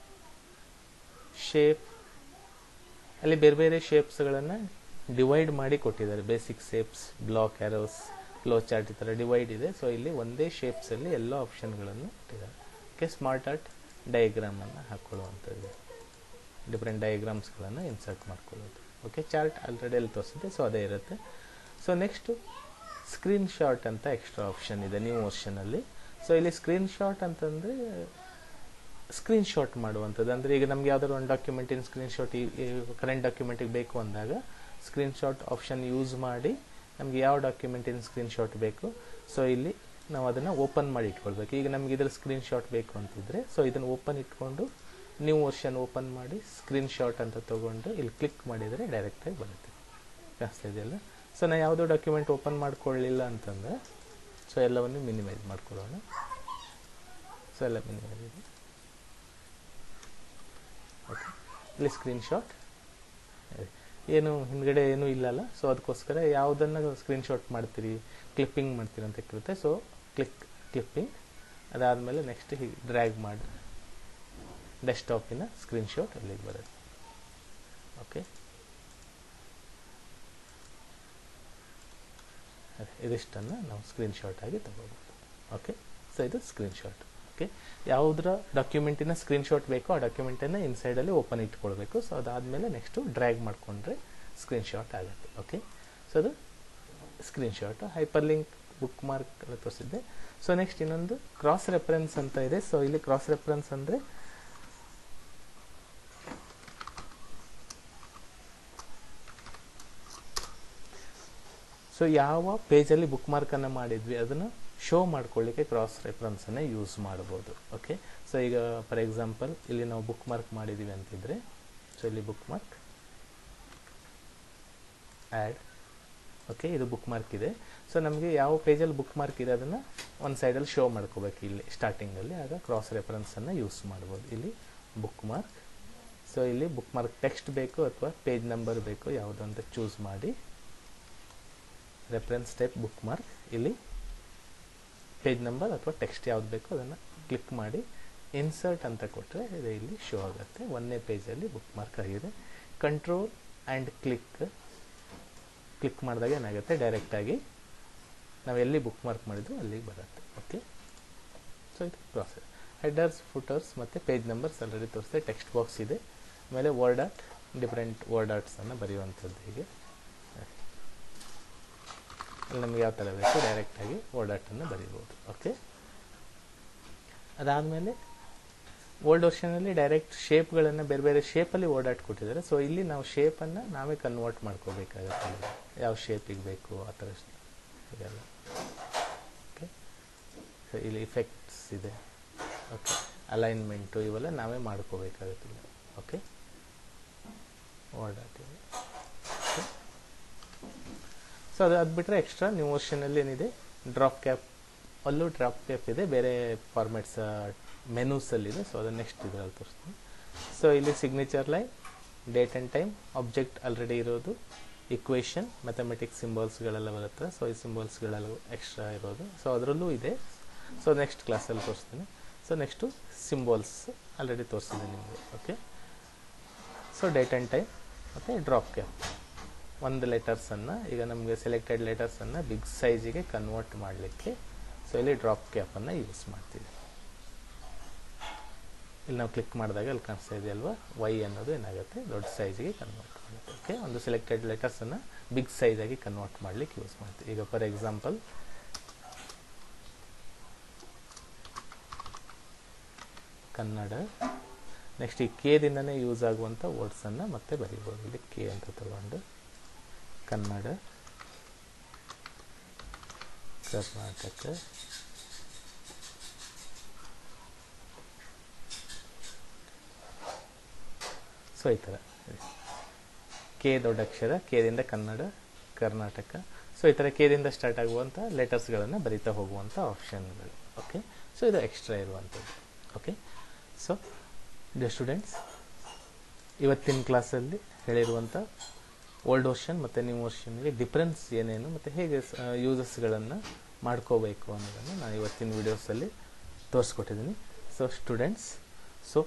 shape. ಅಲ್ಲಿ ಬೇರೆ ಬೇರೆ ಶೇಪ್ಸ್ಗಳನ್ನು ಡಿವೈಡ್ ಮಾಡಿ ಕೊಟ್ಟಿದ್ದಾರೆ. Basic shapes, block arrows, flow chart, ಈ ಥರ ಡಿವೈಡ್ ಇದೆ. ಸೊ ಇಲ್ಲಿ ಒಂದೇ ಶೇಪ್ಸಲ್ಲಿ ಎಲ್ಲ ಆಪ್ಷನ್ಗಳನ್ನು ಕೊಟ್ಟಿದ್ದಾರೆ. ಓಕೆ, ಸ್ಮಾರ್ಟ್ ಆರ್ಟ್ ಡಯಾಗ್ರಾಮನ್ನು ಹಾಕ್ಕೊಳ್ಳುವಂಥದ್ದು, ಡಿಫ್ರೆಂಟ್ ಡಯಾಗ್ರಾಮ್ಸ್ಗಳನ್ನು ಇನ್ಸರ್ಟ್ ಮಾಡ್ಕೊಳ್ಳೋದು. ಓಕೆ, ಚಾರ್ಟ್ ಆಲ್ರೆಡಿ ಅಲ್ಲಿ ತೋರಿಸಿದೆ, ಸೊ ಅದೇ ಇರುತ್ತೆ. ಸೊ ನೆಕ್ಸ್ಟು ಸ್ಕ್ರೀನ್ ಶಾಟ್ ಅಂತ ಎಕ್ಸ್ಟ್ರಾ ಆಪ್ಷನ್ ಇದೆ ನ್ಯೂ ವರ್ಷನಲ್ಲಿ. ಸೊ ಇಲ್ಲಿ ಸ್ಕ್ರೀನ್ ಶಾಟ್ ಅಂತಂದರೆ ಸ್ಕ್ರೀನ್ ಶಾಟ್ ಮಾಡುವಂಥದ್ದು. ಅಂದರೆ ಈಗ ನಮ್ಗೆ ಯಾವ್ದಾದ್ರು ಒಂದು ಡಾಕ್ಯುಮೆಂಟಿನ ಸ್ಕ್ರೀನ್ ಶಾಟ್ ಈ ಕರೆಂಟ್ ಡಾಕ್ಯುಮೆಂಟಿಗೆ ಬೇಕು ಅಂದಾಗ ಸ್ಕ್ರೀನ್ ಶಾಟ್ ಆಪ್ಷನ್ ಯೂಸ್ ಮಾಡಿ ನಮಗೆ ಯಾವ ಡಾಕ್ಯುಮೆಂಟಿನ ಸ್ಕ್ರೀನ್ ಶಾಟ್ ಬೇಕು, ಸೊ ಇಲ್ಲಿ ನಾವು ಅದನ್ನು ಓಪನ್ ಮಾಡಿ ಇಟ್ಕೊಳ್ಬೇಕು. ಈಗ ನಮ್ಗೆ ಇದ್ರ ಸ್ಕ್ರೀನ್ ಶಾಟ್ ಬೇಕು ಅಂತಿದ್ರೆ, ಸೊ ಇದನ್ನು ಓಪನ್ ಇಟ್ಕೊಂಡು ನ್ಯೂ ವರ್ಷನ್ ಓಪನ್ ಮಾಡಿ ಸ್ಕ್ರೀನ್ ಶಾಟ್ ಅಂತ ತೊಗೊಂಡು ಇಲ್ಲಿ ಕ್ಲಿಕ್ ಮಾಡಿದರೆ ಡೈರೆಕ್ಟಾಗಿ ಬರುತ್ತೆ. ಕಾಣಿಸ್ತಾ ಇದೆಯಲ್ಲ. ಸೊ ನಾನು ಯಾವುದೋ ಡಾಕ್ಯುಮೆಂಟ್ ಓಪನ್ ಮಾಡ್ಕೊಳ್ಳಿಲ್ಲ ಅಂತಂದರೆ, ಸೊ ಎಲ್ಲವನ್ನು ಮಿನಿಮೈಸ್ ಮಾಡ್ಕೊಳ್ಳೋಣ. ಸೊ ಎಲ್ಲ ಮಿನಿಮೈಸ್ ಇದೆ. ಓಕೆ, ಇಲ್ಲಿ ಸ್ಕ್ರೀನ್ ಶಾಟ್ ಏನು ಹಿಂದ್ಗಡೆ ಏನೂ ಇಲ್ಲಲ್ಲ. ಸೊ ಅದಕ್ಕೋಸ್ಕರ ಯಾವುದನ್ನು ಸ್ಕ್ರೀನ್ ಶಾಟ್ ಮಾಡ್ತೀರಿ, ಕ್ಲಿಪ್ಪಿಂಗ್ ಮಾಡ್ತೀರಿ ಅಂತ ಇರುತ್ತೆ. ಸೊ ಕ್ಲಿಪ್ಪಿಂಗ್ ಅದಾದಮೇಲೆ ನೆಕ್ಸ್ಟ್ ಹೀಗೆ ಡ್ರ್ಯಾಗ್ ಮಾಡಿ ಡೆಸ್ಕ್ಟಾಪಿನ ಸ್ಕ್ರೀನ್ ಶಾಟ್ ಅಲ್ಲಿಗೆ ಬರುತ್ತೆ. ಓಕೆ, ಇದಿಷ್ಟನ್ನು ನಾವು ಸ್ಕ್ರೀನ್ ಶಾಟ್ ಆಗಿ ತಗೋಬೋದು. ಓಕೆ, ಸೊ ಇದು ಸ್ಕ್ರೀನ್ ಶಾಟ್. ಓಕೆ, ಯಾವುದರ ಡಾಕ್ಯುಮೆಂಟಿನ ಸ್ಕ್ರೀನ್ ಶಾಟ್ ಬೇಕೋ ಆ ಡಾಕ್ಯುಮೆಂಟನ್ನು ಇನ್ಸೈಡಲ್ಲಿ ಓಪನ್ ಇಟ್ಕೊಳ್ಬೇಕು. ಸೊ ಅದಾದಮೇಲೆ ನೆಕ್ಸ್ಟು ಡ್ರ್ಯಾಗ್ ಮಾಡಿಕೊಂಡ್ರೆ ಸ್ಕ್ರೀನ್ ಶಾಟ್ ಆಗುತ್ತೆ. ಓಕೆ, ಸೊ ಅದು screenshot. Hyperlink, bookmark ಎಲ್ಲ ತೋರಿಸಿದ್ದೆ. ಸೊ ನೆಕ್ಸ್ಟ್ ಇನ್ನೊಂದು ಕ್ರಾಸ್ ರೆಫರೆನ್ಸ್ ಅಂತ ಇದೆ. ಸೊ ಇಲ್ಲಿ ಕ್ರಾಸ್ ರೆಫರೆನ್ಸ್ ಅಂದರೆ ಸೊ ಯಾವ ಪೇಜಲ್ಲಿ ಬುಕ್ ಮಾರ್ಕನ್ನು ಮಾಡಿದ್ವಿ ಅದನ್ನು ಶೋ ಮಾಡ್ಕೊಳ್ಳಿಕ್ಕೆ ಕ್ರಾಸ್ ರೆಫರೆನ್ಸನ್ನು ಯೂಸ್ ಮಾಡ್ಬೋದು. ಓಕೆ, ಸೊ ಈಗ ಫಾರ್ ಎಕ್ಸಾಂಪಲ್ ಇಲ್ಲಿ ನಾವು ಬುಕ್ ಮಾರ್ಕ್ ಮಾಡಿದ್ದೀವಿ ಅಂತಿದ್ರೆ, ಸೊ ಇಲ್ಲಿ ಬುಕ್ ಮಾರ್ಕ್ ಆ್ಯಡ್. ಓಕೆ, ಇದು ಬುಕ್ ಮಾರ್ಕ್ ಇದೆ. ಸೊ ನಮಗೆ ಯಾವ ಪೇಜಲ್ಲಿ ಬುಕ್ ಮಾರ್ಕ್ ಇದೆ ಅದನ್ನು ಒಂದು ಸೈಡಲ್ಲಿ ಶೋ ಮಾಡ್ಕೋಬೇಕು ಇಲ್ಲಿ ಸ್ಟಾರ್ಟಿಂಗಲ್ಲಿ. ಆಗ ಕ್ರಾಸ್ ರೆಫರೆನ್ಸನ್ನು ಯೂಸ್ ಮಾಡ್ಬೋದು. ಇಲ್ಲಿ ಬುಕ್ ಮಾರ್ಕ್. ಸೊ ಇಲ್ಲಿ ಬುಕ್ ಮಾರ್ಕ್ ಟೆಕ್ಸ್ಟ್ ಬೇಕು ಅಥವಾ ಪೇಜ್ ನಂಬರ್ ಬೇಕು ಯಾವುದು ಅಂತ ಚೂಸ್ ಮಾಡಿ, ರೆಫರೆನ್ಸ್ ಟೈಪ್ ಬುಕ್ ಮಾರ್ಕ್, ಇಲ್ಲಿ ಪೇಜ್ ನಂಬರ್ ಅಥವಾ ಟೆಕ್ಸ್ಟ್ ಯಾವ್ದು ಬೇಕೋ ಅದನ್ನು ಕ್ಲಿಕ್ ಮಾಡಿ ಇನ್ಸರ್ಟ್ ಅಂತ ಕೊಟ್ಟರೆ ಇದು ಇಲ್ಲಿ ಶೋ ಆಗುತ್ತೆ. ಒಂದನೇ ಪೇಜಲ್ಲಿ ಬುಕ್ ಮಾರ್ಕ್ ಆಗಿದೆ. ಕಂಟ್ರೋಲ್ ಆ್ಯಂಡ್ ಕ್ಲಿಕ್ ಮಾಡಿದಾಗ ಏನಾಗುತ್ತೆ, ಡೈರೆಕ್ಟಾಗಿ ನಾವು ಎಲ್ಲಿ ಬುಕ್ ಮಾರ್ಕ್ ಮಾಡಿದ್ವು ಅಲ್ಲಿಗೆ ಬರುತ್ತೆ. ಓಕೆ, ಸೊ ಇದು ಪ್ರಾಸೆಸ್. ಹೆಡರ್ಸ್, ಫುಟರ್ಸ್ ಮತ್ತು ಪೇಜ್ ನಂಬರ್ಸ್ ಆಲ್ರೆಡಿ ತೋರಿಸಿದೆ. ಟೆಕ್ಸ್ಟ್ ಬಾಕ್ಸ್ ಇದೆ. ಆಮೇಲೆ ವರ್ಡ್ ಆರ್ಟ್, ಡಿಫ್ರೆಂಟ್ ವರ್ಡ್ ಆರ್ಟ್ಸನ್ನು ಬರೆಯುವಂಥದ್ದು. ಹೀಗೆ ಅಲ್ಲಿ ನಮಗೆ ಯಾವ ಥರ ಬೇಕು ಡೈರೆಕ್ಟಾಗಿ ವರ್ಡ್ ಆರ್ಟನ್ನು ಬರೀಬೋದು. ಓಕೆ, ಅದಾದಮೇಲೆ ಓಲ್ಡ್ ವರ್ಷನಲ್ಲಿ ಡೈರೆಕ್ಟ್ ಶೇಪ್ಗಳನ್ನು ಬೇರೆ ಬೇರೆ ಶೇಪಲ್ಲಿ ಓಡಾಡ್ಕೊಟ್ಟಿದ್ದಾರೆ. ಸೊ ಇಲ್ಲಿ ನಾವು ಶೇಪನ್ನು ನಾವೇ ಕನ್ವರ್ಟ್ ಮಾಡ್ಕೋಬೇಕಾಗುತ್ತೆ, ಯಾವ ಶೇಪಿಗೆ ಬೇಕು ಆ ಥರ ಇದೆಲ್ಲ. ಓಕೆ, ಸೊ ಇಲ್ಲಿ ಇಫೆಕ್ಟ್ಸ್ ಇದೆ, ಓಕೆ, ಅಲೈನ್ಮೆಂಟು ಇವೆಲ್ಲ ನಾವೇ ಮಾಡ್ಕೋಬೇಕಾಗುತ್ತೆ. ಓಕೆ, ಓಡಾಡ್ತೀವಿ. ಸೊ ಅದು ಬಿಟ್ಟರೆ ಎಕ್ಸ್ಟ್ರಾ ನ್ಯೂ ವರ್ಷನಲ್ಲಿ ಏನಿದೆ, ಡ್ರಾಪ್ ಕ್ಯಾಪ್, ಅಲ್ಲೂ ಡ್ರಾಪ್ ಕ್ಯಾಪ್ ಇದೆ, ಬೇರೆ ಫಾರ್ಮ್ಯಾಟ್ಸ್ ಮೆನೂಸಲ್ಲಿದೆ. ಸೊ ಅದನ್ನು ನೆಕ್ಸ್ಟ್ ಇದರಲ್ಲಿ ತೋರಿಸ್ತೀನಿ. ಸೊ ಇಲ್ಲಿ signature line, date and time, object already ಇರೋದು, ಇಕ್ವೇಷನ್, ಮ್ಯಾಥಮೆಟಿಕ್ಸ್ ಸಿಂಬಲ್ಸ್ಗಳೆಲ್ಲ ಬರುತ್ತೆ. ಸೊ ಈ ಸಿಂಬಲ್ಸ್ಗಳೆಲ್ಲ ಎಕ್ಸ್ಟ್ರಾ ಇರೋದು, ಸೊ ಅದರಲ್ಲೂ ಇದೆ. ಸೊ ನೆಕ್ಸ್ಟ್ ಕ್ಲಾಸಲ್ಲಿ ತೋರಿಸ್ತೀನಿ. ಸೊ ನೆಕ್ಸ್ಟು ಸಿಂಬಲ್ಸ್ ಆಲ್ರೆಡಿ ತೋರಿಸಿದೆ ನಿಮಗೆ. Okay, so date and time ಮತ್ತು ಡ್ರಾಪ್ ಕ್ಯಾಪ್, ಒಂದು ಲೆಟರ್ಸನ್ನು ಈಗ ನಮಗೆ ಸೆಲೆಕ್ಟೆಡ್ ಲೆಟರ್ಸನ್ನು ಬಿಗ್ ಸೈಜಿಗೆ ಕನ್ವರ್ಟ್ ಮಾಡಲಿಕ್ಕೆ ಸೊ ಇಲ್ಲಿ ಡ್ರಾಪ್ ಕ್ಯಾಪನ್ನು ಯೂಸ್ ಮಾಡ್ತೀವಿ. ಇಲ್ಲಿ ನಾವು ಕ್ಲಿಕ್ ಮಾಡಿದಾಗ ಅಲ್ಲಿ ಕಾಣಿಸ್ತಾ ಇದೆಯಲ್ವಾ, ವೈ ಅನ್ನೋದು ಏನಾಗುತ್ತೆ, ದೊಡ್ಡ ಸೈಜಿಗೆ ಕನ್ವರ್ಟ್ ಮಾಡುತ್ತೆ. ಓಕೆ, ಒಂದು ಸೆಲೆಕ್ಟೆಡ್ ಲೆಟರ್ಸನ್ನು ಬಿಗ್ ಸೈಜಾಗಿ ಕನ್ವರ್ಟ್ ಮಾಡಲಿಕ್ಕೆ ಯೂಸ್ ಮಾಡ್ತೀವಿ. ಈಗ ಫಾರ್ ಎಕ್ಸಾಂಪಲ್ ಕನ್ನಡ, ನೆಕ್ಸ್ಟ್ ಈ ಕೇದಿಂದನೇ ಯೂಸ್ ಆಗುವಂಥ ವರ್ಡ್ಸನ್ನು ಮತ್ತೆ ಬರೀಬೋದು. ಇಲ್ಲಿ ಕೆ ಅಂತ ತಗೊಂಡು ಕನ್ನಡ, ಕರ್ನಾಟಕ, ಸೊ ಈ ಥರ ಕೆ ದೊಡ್ಡ ಅಕ್ಷರ, ಕೇದಿಂದ ಕನ್ನಡ, ಕರ್ನಾಟಕ. ಸೊ ಈ ಥರ ಕೇದಿಂದ ಸ್ಟಾರ್ಟ್ ಆಗುವಂಥ ಲೆಟರ್ಸ್ಗಳನ್ನು ಬರಿತಾ ಹೋಗುವಂಥ ಆಪ್ಷನ್ಗಳು. ಓಕೆ, ಸೊ ಇದು ಎಕ್ಸ್ಟ್ರಾ ಇರುವಂಥದ್ದು. ಓಕೆ, ಸೊ ಡಿಯರ್ ಸ್ಟೂಡೆಂಟ್ಸ್, ಇವತ್ತಿನ ಕ್ಲಾಸಲ್ಲಿ ಹೇಳಿರುವಂಥ ಓಲ್ಡ್ ವರ್ಷನ್ ಮತ್ತು ನ್ಯೂ ವರ್ಷನ್ಗೆ ಡಿಫ್ರೆನ್ಸ್ ಏನೇನು ಮತ್ತು ಹೇಗೆ ಯೂಸಸ್ಗಳನ್ನು ಮಾಡ್ಕೋಬೇಕು ಅನ್ನೋದನ್ನು ನಾನು ಇವತ್ತಿನ ವಿಡಿಯೋಸಲ್ಲಿ ತೋರಿಸ್ಕೊಟ್ಟಿದ್ದೀನಿ. ಸೊ ಸ್ಟೂಡೆಂಟ್ಸ್, ಸೊ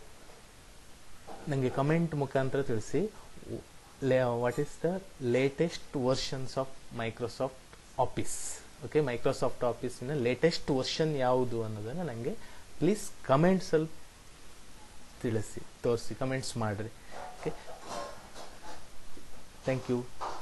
ನನಗೆ ಕಮೆಂಟ್ ಮುಖಾಂತರ ತಿಳಿಸಿ, what is the latest versions of Microsoft office. Okay, Microsoft ಆಫೀಸಿನ ಲೇಟೆಸ್ಟ್ ವರ್ಷನ್ ಯಾವುದು ಅನ್ನೋದನ್ನು ನನಗೆ ಪ್ಲೀಸ್ ಕಮೆಂಟ್ಸಲ್ಲಿ ತಿಳಿಸಿ, ತೋರಿಸಿ, ಕಮೆಂಟ್ಸ್ ಮಾಡಿರಿ. Okay, thank you.